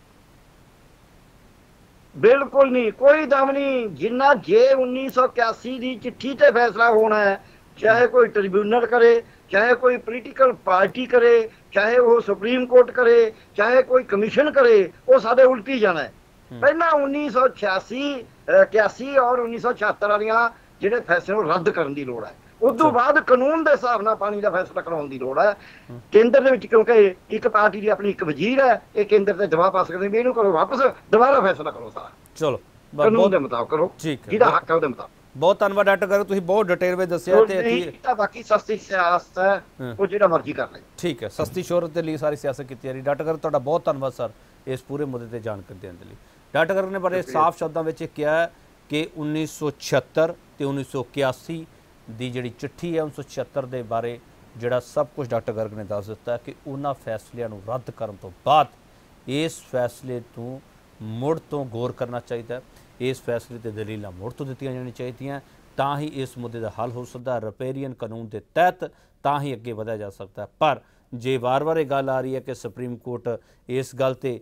ਬਿਲਕੁਲ ਨਹੀਂ, ਕੋਈ ਦਮ ਨਹੀਂ। ਜਿੰਨਾ ਜੇ ਉੱਨੀ ਸੌ ਇਕਿਆਸੀ ਦੀ ਚਿੱਠੀ ਤੇ ਫੈਸਲਾ ਹੋਣਾ ਹੈ, ਚਾਹੇ ਕੋਈ ਟ੍ਰਿਬਿਊਨਲ ਕਰੇ, ਚਾਹੇ ਕੋਈ ਪੋਲੀਟੀਕਲ ਪਾਰਟੀ ਕਰੇ, ਚਾਹੇ ਉਹ ਸੁਪਰੀਮ ਕੋਰਟ ਕਰੇ, ਚਾਹੇ ਕੋਈ ਕਮਿਸ਼ਨ ਕਰੇ, ਉਹ ਸਾਡੇ ਉਲਟੀ ਜਾਣਾ ਹੈ। ਪਹਿਲਾਂ ਉੱਨੀ ਸੌ ਛਿਆਸੀ ਇਕਿਆਸੀ ਔਰ ਉੱਨੀ ਸੌ ਛਿਹੱਤਰ ਵਾਲੀਆਂ ਜਿਹੜੇ ਫੈਸਲੇ ਨੂੰ ਰੱਦ ਕਰਨ ਦੀ ਲੋੜ ਹੈ। ਉਸ ਤੋਂ ਬਾਅਦ ਕਾਨੂੰਨ ਦੇ ਹਿਸਾਬ ਨਾਲ ਪਾਣੀ ਦਾ ਫੈਸਲਾ ਕਰਾਉਣ ਦੀ ਲੋੜ ਹੈ ਕੇਂਦਰ ਦੇ ਵਿੱਚ, ਕਿਉਂਕਿ ਇੱਕ ਪਾਰਟੀ ਦੀ ਆਪਣੀ ਇੱਕ ਵਜ਼ੀਰ ਹੈ, ਇਹ ਕੇਂਦਰ ਤੇ ਦਬਾਅ ਪਾ ਸਕਦੇ ਵੀ ਇਹਨੂੰ ਕਰੋ ਵਾਪਸ, ਦੁਬਾਰਾ ਫੈਸਲਾ ਕਰੋ ਸਾਰਾ। ਚਲੋ ਕਾਨੂੰਨ ਦੇ ਮੁਤਾਬਕ ਕਰੋ, ਜਿਹਦਾ ਹੱਕ ਹੈ ਉਹਦੇ ਮੁਤਾਬਕ। ਬਹੁਤ ਧੰਨਵਾਦ ਡਾਕਟਰ ਗਰਗ, ਤੁਸੀਂ ਬਹੁਤ ਡਿਟੇਲ ਵਿੱਚ ਦੱਸਿਆ। ਤੇ ਬਾਕੀ ਸਸਤੀ ਸਿਆਸਤ ਹੈ, ਉਹ ਜਿਹੜਾ ਮਰਜ਼ੀ ਕਰ ਲੈ। ਠੀਕ ਹੈ, ਸਸਤੀ ਸ਼ੋਹਰਤ ਦੇ ਲਈ ਸਾਰੀ ਸਿਆਸਤ ਕੀਤੀ ਜਾ ਰਹੀ। ਡਾਕਟਰ ਗਰਗ ਤੁਹਾਡਾ ਬਹੁਤ ਧੰਨਵਾਦ ਸਰ ਇਸ ਪੂਰੇ ਮੁੱਦੇ ਤੇ ਜਾਣਕਾਰੀ ਦੇਣ ਦੇ ਲਈ। ਡਾਕਟਰ ਗਰਗ ਨੇ ਬੜੇ ਸਾਫ਼ ਸ਼ਬਦਾਂ ਵਿੱਚ ਕਿਹਾ ਕਿ ਉੱਨੀ ਸੌ ਛਿਹੱਤਰ ਤੇ ਉੱਨੀ ਸੌ ਇਕਿਆਸੀ ਦੀ ਜਿਹੜੀ ਚਿੱਠੀ ਹੈ, ਉੱਨੀ ਸੌ ਛਿਹੱਤਰ ਦੇ ਬਾਰੇ ਜਿਹੜਾ ਸਭ ਕੁਝ ਡਾਕਟਰ ਗਰਗ ਨੇ ਦੱਸ ਦਿੱਤਾ ਕਿ ਉਹਨਾਂ ਫੈਸਲਿਆਂ ਨੂੰ ਰੱਦ ਕਰਨ ਤੋਂ ਬਾਅਦ ਇਸ ਫੈਸਲੇ ਤੋਂ ਮੁੜ ਤੋਂ ਗੌਰ ਕਰਨਾ ਚਾਹੀਦਾ। ਇਸ ਫੈਸਲੇ ਤੇ ਦਲੀਲਾਂ ਮੁੜ ਤੋਂ ਦਿੱਤੀਆਂ ਜਾਣੀਆਂ ਚਾਹੀਦੀਆਂ, ਤਾਂ ਹੀ ਇਸ ਮੁੱਦੇ ਦਾ ਹੱਲ ਹੋ ਸਕਦਾ। ਰਿਪੇਰੀਅਨ ਕਾਨੂੰਨ ਦੇ ਤਹਿਤ ਤਾਂ ਹੀ ਅੱਗੇ ਵਧਿਆ ਜਾ ਸਕਦਾ। ਪਰ ਜੇ ਵਾਰ-ਵਾਰ ਇਹ ਗੱਲ ਆ ਰਹੀ ਹੈ ਕਿ ਸੁਪਰੀਮ ਕੋਰਟ ਇਸ ਗੱਲ ਤੇ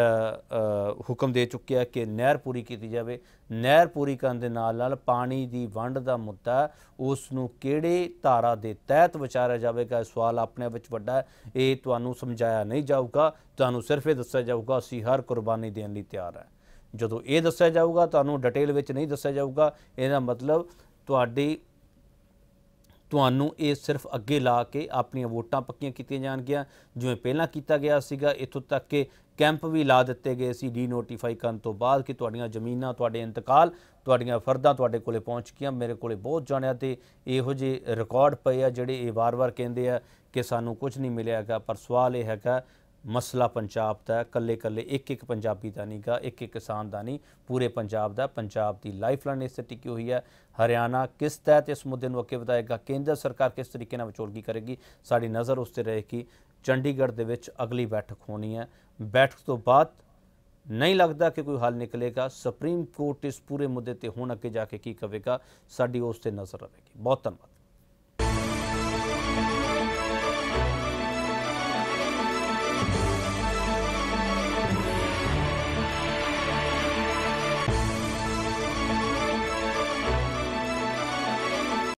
ਹੁਕਮ ਦੇ ਚੁੱਕਿਆ ਕਿ ਨਹਿਰ ਪੂਰੀ ਕੀਤੀ ਜਾਵੇ, ਨਹਿਰ ਪੂਰੀ ਕਰਨ ਦੇ ਨਾਲ ਨਾਲ ਪਾਣੀ ਦੀ ਵੰਡ ਦਾ ਮੁੱਦਾ ਉਸ ਨੂੰ ਕਿਹੜੇ ਧਾਰਾ ਦੇ ਤਹਿਤ ਵਿਚਾਰਿਆ ਜਾਵੇਗਾ, ਇਹ ਸਵਾਲ ਆਪਣੇ ਵਿੱਚ ਵੱਡਾ ਹੈ। ਇਹ ਤੁਹਾਨੂੰ ਸਮਝਾਇਆ ਨਹੀਂ ਜਾਊਗਾ, ਤੁਹਾਨੂੰ ਸਿਰਫ ਇਹ ਦੱਸਿਆ ਜਾਊਗਾ ਅਸੀਂ ਹਰ ਕੁਰਬਾਨੀ ਦੇਣ ਲਈ ਤਿਆਰ ਹੈ। ਜਦੋਂ ਇਹ ਦੱਸਿਆ ਜਾਊਗਾ, ਤੁਹਾਨੂੰ ਡਿਟੇਲ ਵਿੱਚ ਨਹੀਂ ਦੱਸਿਆ ਜਾਊਗਾ, ਇਹਦਾ ਮਤਲਬ ਤੁਹਾਡੀ ਤੁਹਾਨੂੰ ਇਹ ਸਿਰਫ ਅੱਗੇ ਲਾ ਕੇ ਆਪਣੀਆਂ ਵੋਟਾਂ ਪੱਕੀਆਂ ਕੀਤੀਆਂ ਜਾਣਗੀਆਂ, ਜਿਵੇਂ ਪਹਿਲਾਂ ਕੀਤਾ ਗਿਆ ਸੀਗਾ। ਇੱਥੋਂ ਤੱਕ ਕਿ ਕੈਂਪ ਵੀ ਲਾ ਦਿੱਤੇ ਗਏ ਸੀ ਡੀ ਨੋਟੀਫਾਈ ਕਰਨ ਤੋਂ ਬਾਅਦ ਕਿ ਤੁਹਾਡੀਆਂ ਜ਼ਮੀਨਾਂ, ਤੁਹਾਡੇ ਇੰਤਕਾਲ, ਤੁਹਾਡੀਆਂ ਫਰਦਾਂ ਤੁਹਾਡੇ ਕੋਲੇ ਪਹੁੰਚ ਗਈਆਂ। ਮੇਰੇ ਕੋਲੇ ਬਹੁਤ ਜਾਣਿਆ ਤੇ ਇਹੋ ਜਿਹੇ ਰਿਕਾਰਡ ਪਏ ਆ ਜਿਹੜੇ ਇਹ ਵਾਰ-ਵਾਰ ਕਹਿੰਦੇ ਆ ਕਿ ਸਾਨੂੰ ਕੁਝ ਨਹੀਂ ਮਿਲਿਆ ਹੈਗਾ। ਪਰ ਸਵਾਲ ਇਹ ਹੈਗਾ, ਮਸਲਾ ਪੰਜਾਬ ਦਾ, ਇਕੱਲੇ ਇਕੱਲੇ ਇੱਕ ਇੱਕ ਪੰਜਾਬੀ ਦਾ ਨਹੀਂ ਗਾ, ਇੱਕ ਇੱਕ ਕਿਸਾਨ ਦਾ ਨਹੀਂ, ਪੂਰੇ ਪੰਜਾਬ ਦਾ। ਪੰਜਾਬ ਦੀ ਲਾਈਫ ਲਾਈਨ ਇਸ 'ਤੇ ਟਿਕੀ ਹੋਈ ਹੈ। ਹਰਿਆਣਾ ਕਿਸ ਤਹਿਤ ਇਸ ਮੁੱਦੇ ਨੂੰ ਅੱਗੇ ਵਧਾਏਗਾ, ਕੇਂਦਰ ਸਰਕਾਰ ਕਿਸ ਤਰੀਕੇ ਨਾਲ ਵਿਚੋਲਗੀ ਕਰੇਗੀ, ਸਾਡੀ ਨਜ਼ਰ ਉਸ 'ਤੇ ਰਹੇਗੀ। ਚੰਡੀਗੜ੍ਹ ਦੇ ਵਿੱਚ ਅਗਲੀ ਬੈਠਕ ਹੋਣੀ ਹੈ। ਬੈਠਕ ਤੋਂ ਬਾਅਦ ਨਹੀਂ ਲੱਗਦਾ ਕਿ ਕੋਈ ਹੱਲ ਨਿਕਲੇਗਾ। ਸੁਪਰੀਮ ਕੋਰਟ ਇਸ ਪੂਰੇ ਮੁੱਦੇ 'ਤੇ ਹੁਣ ਅੱਗੇ ਜਾ ਕੇ ਕੀ ਕਹੇਗਾ, ਸਾਡੀ ਉਸ 'ਤੇ ਨਜ਼ਰ ਰਹੇਗੀ। ਬਹੁਤ ਧੰਨਵਾਦ।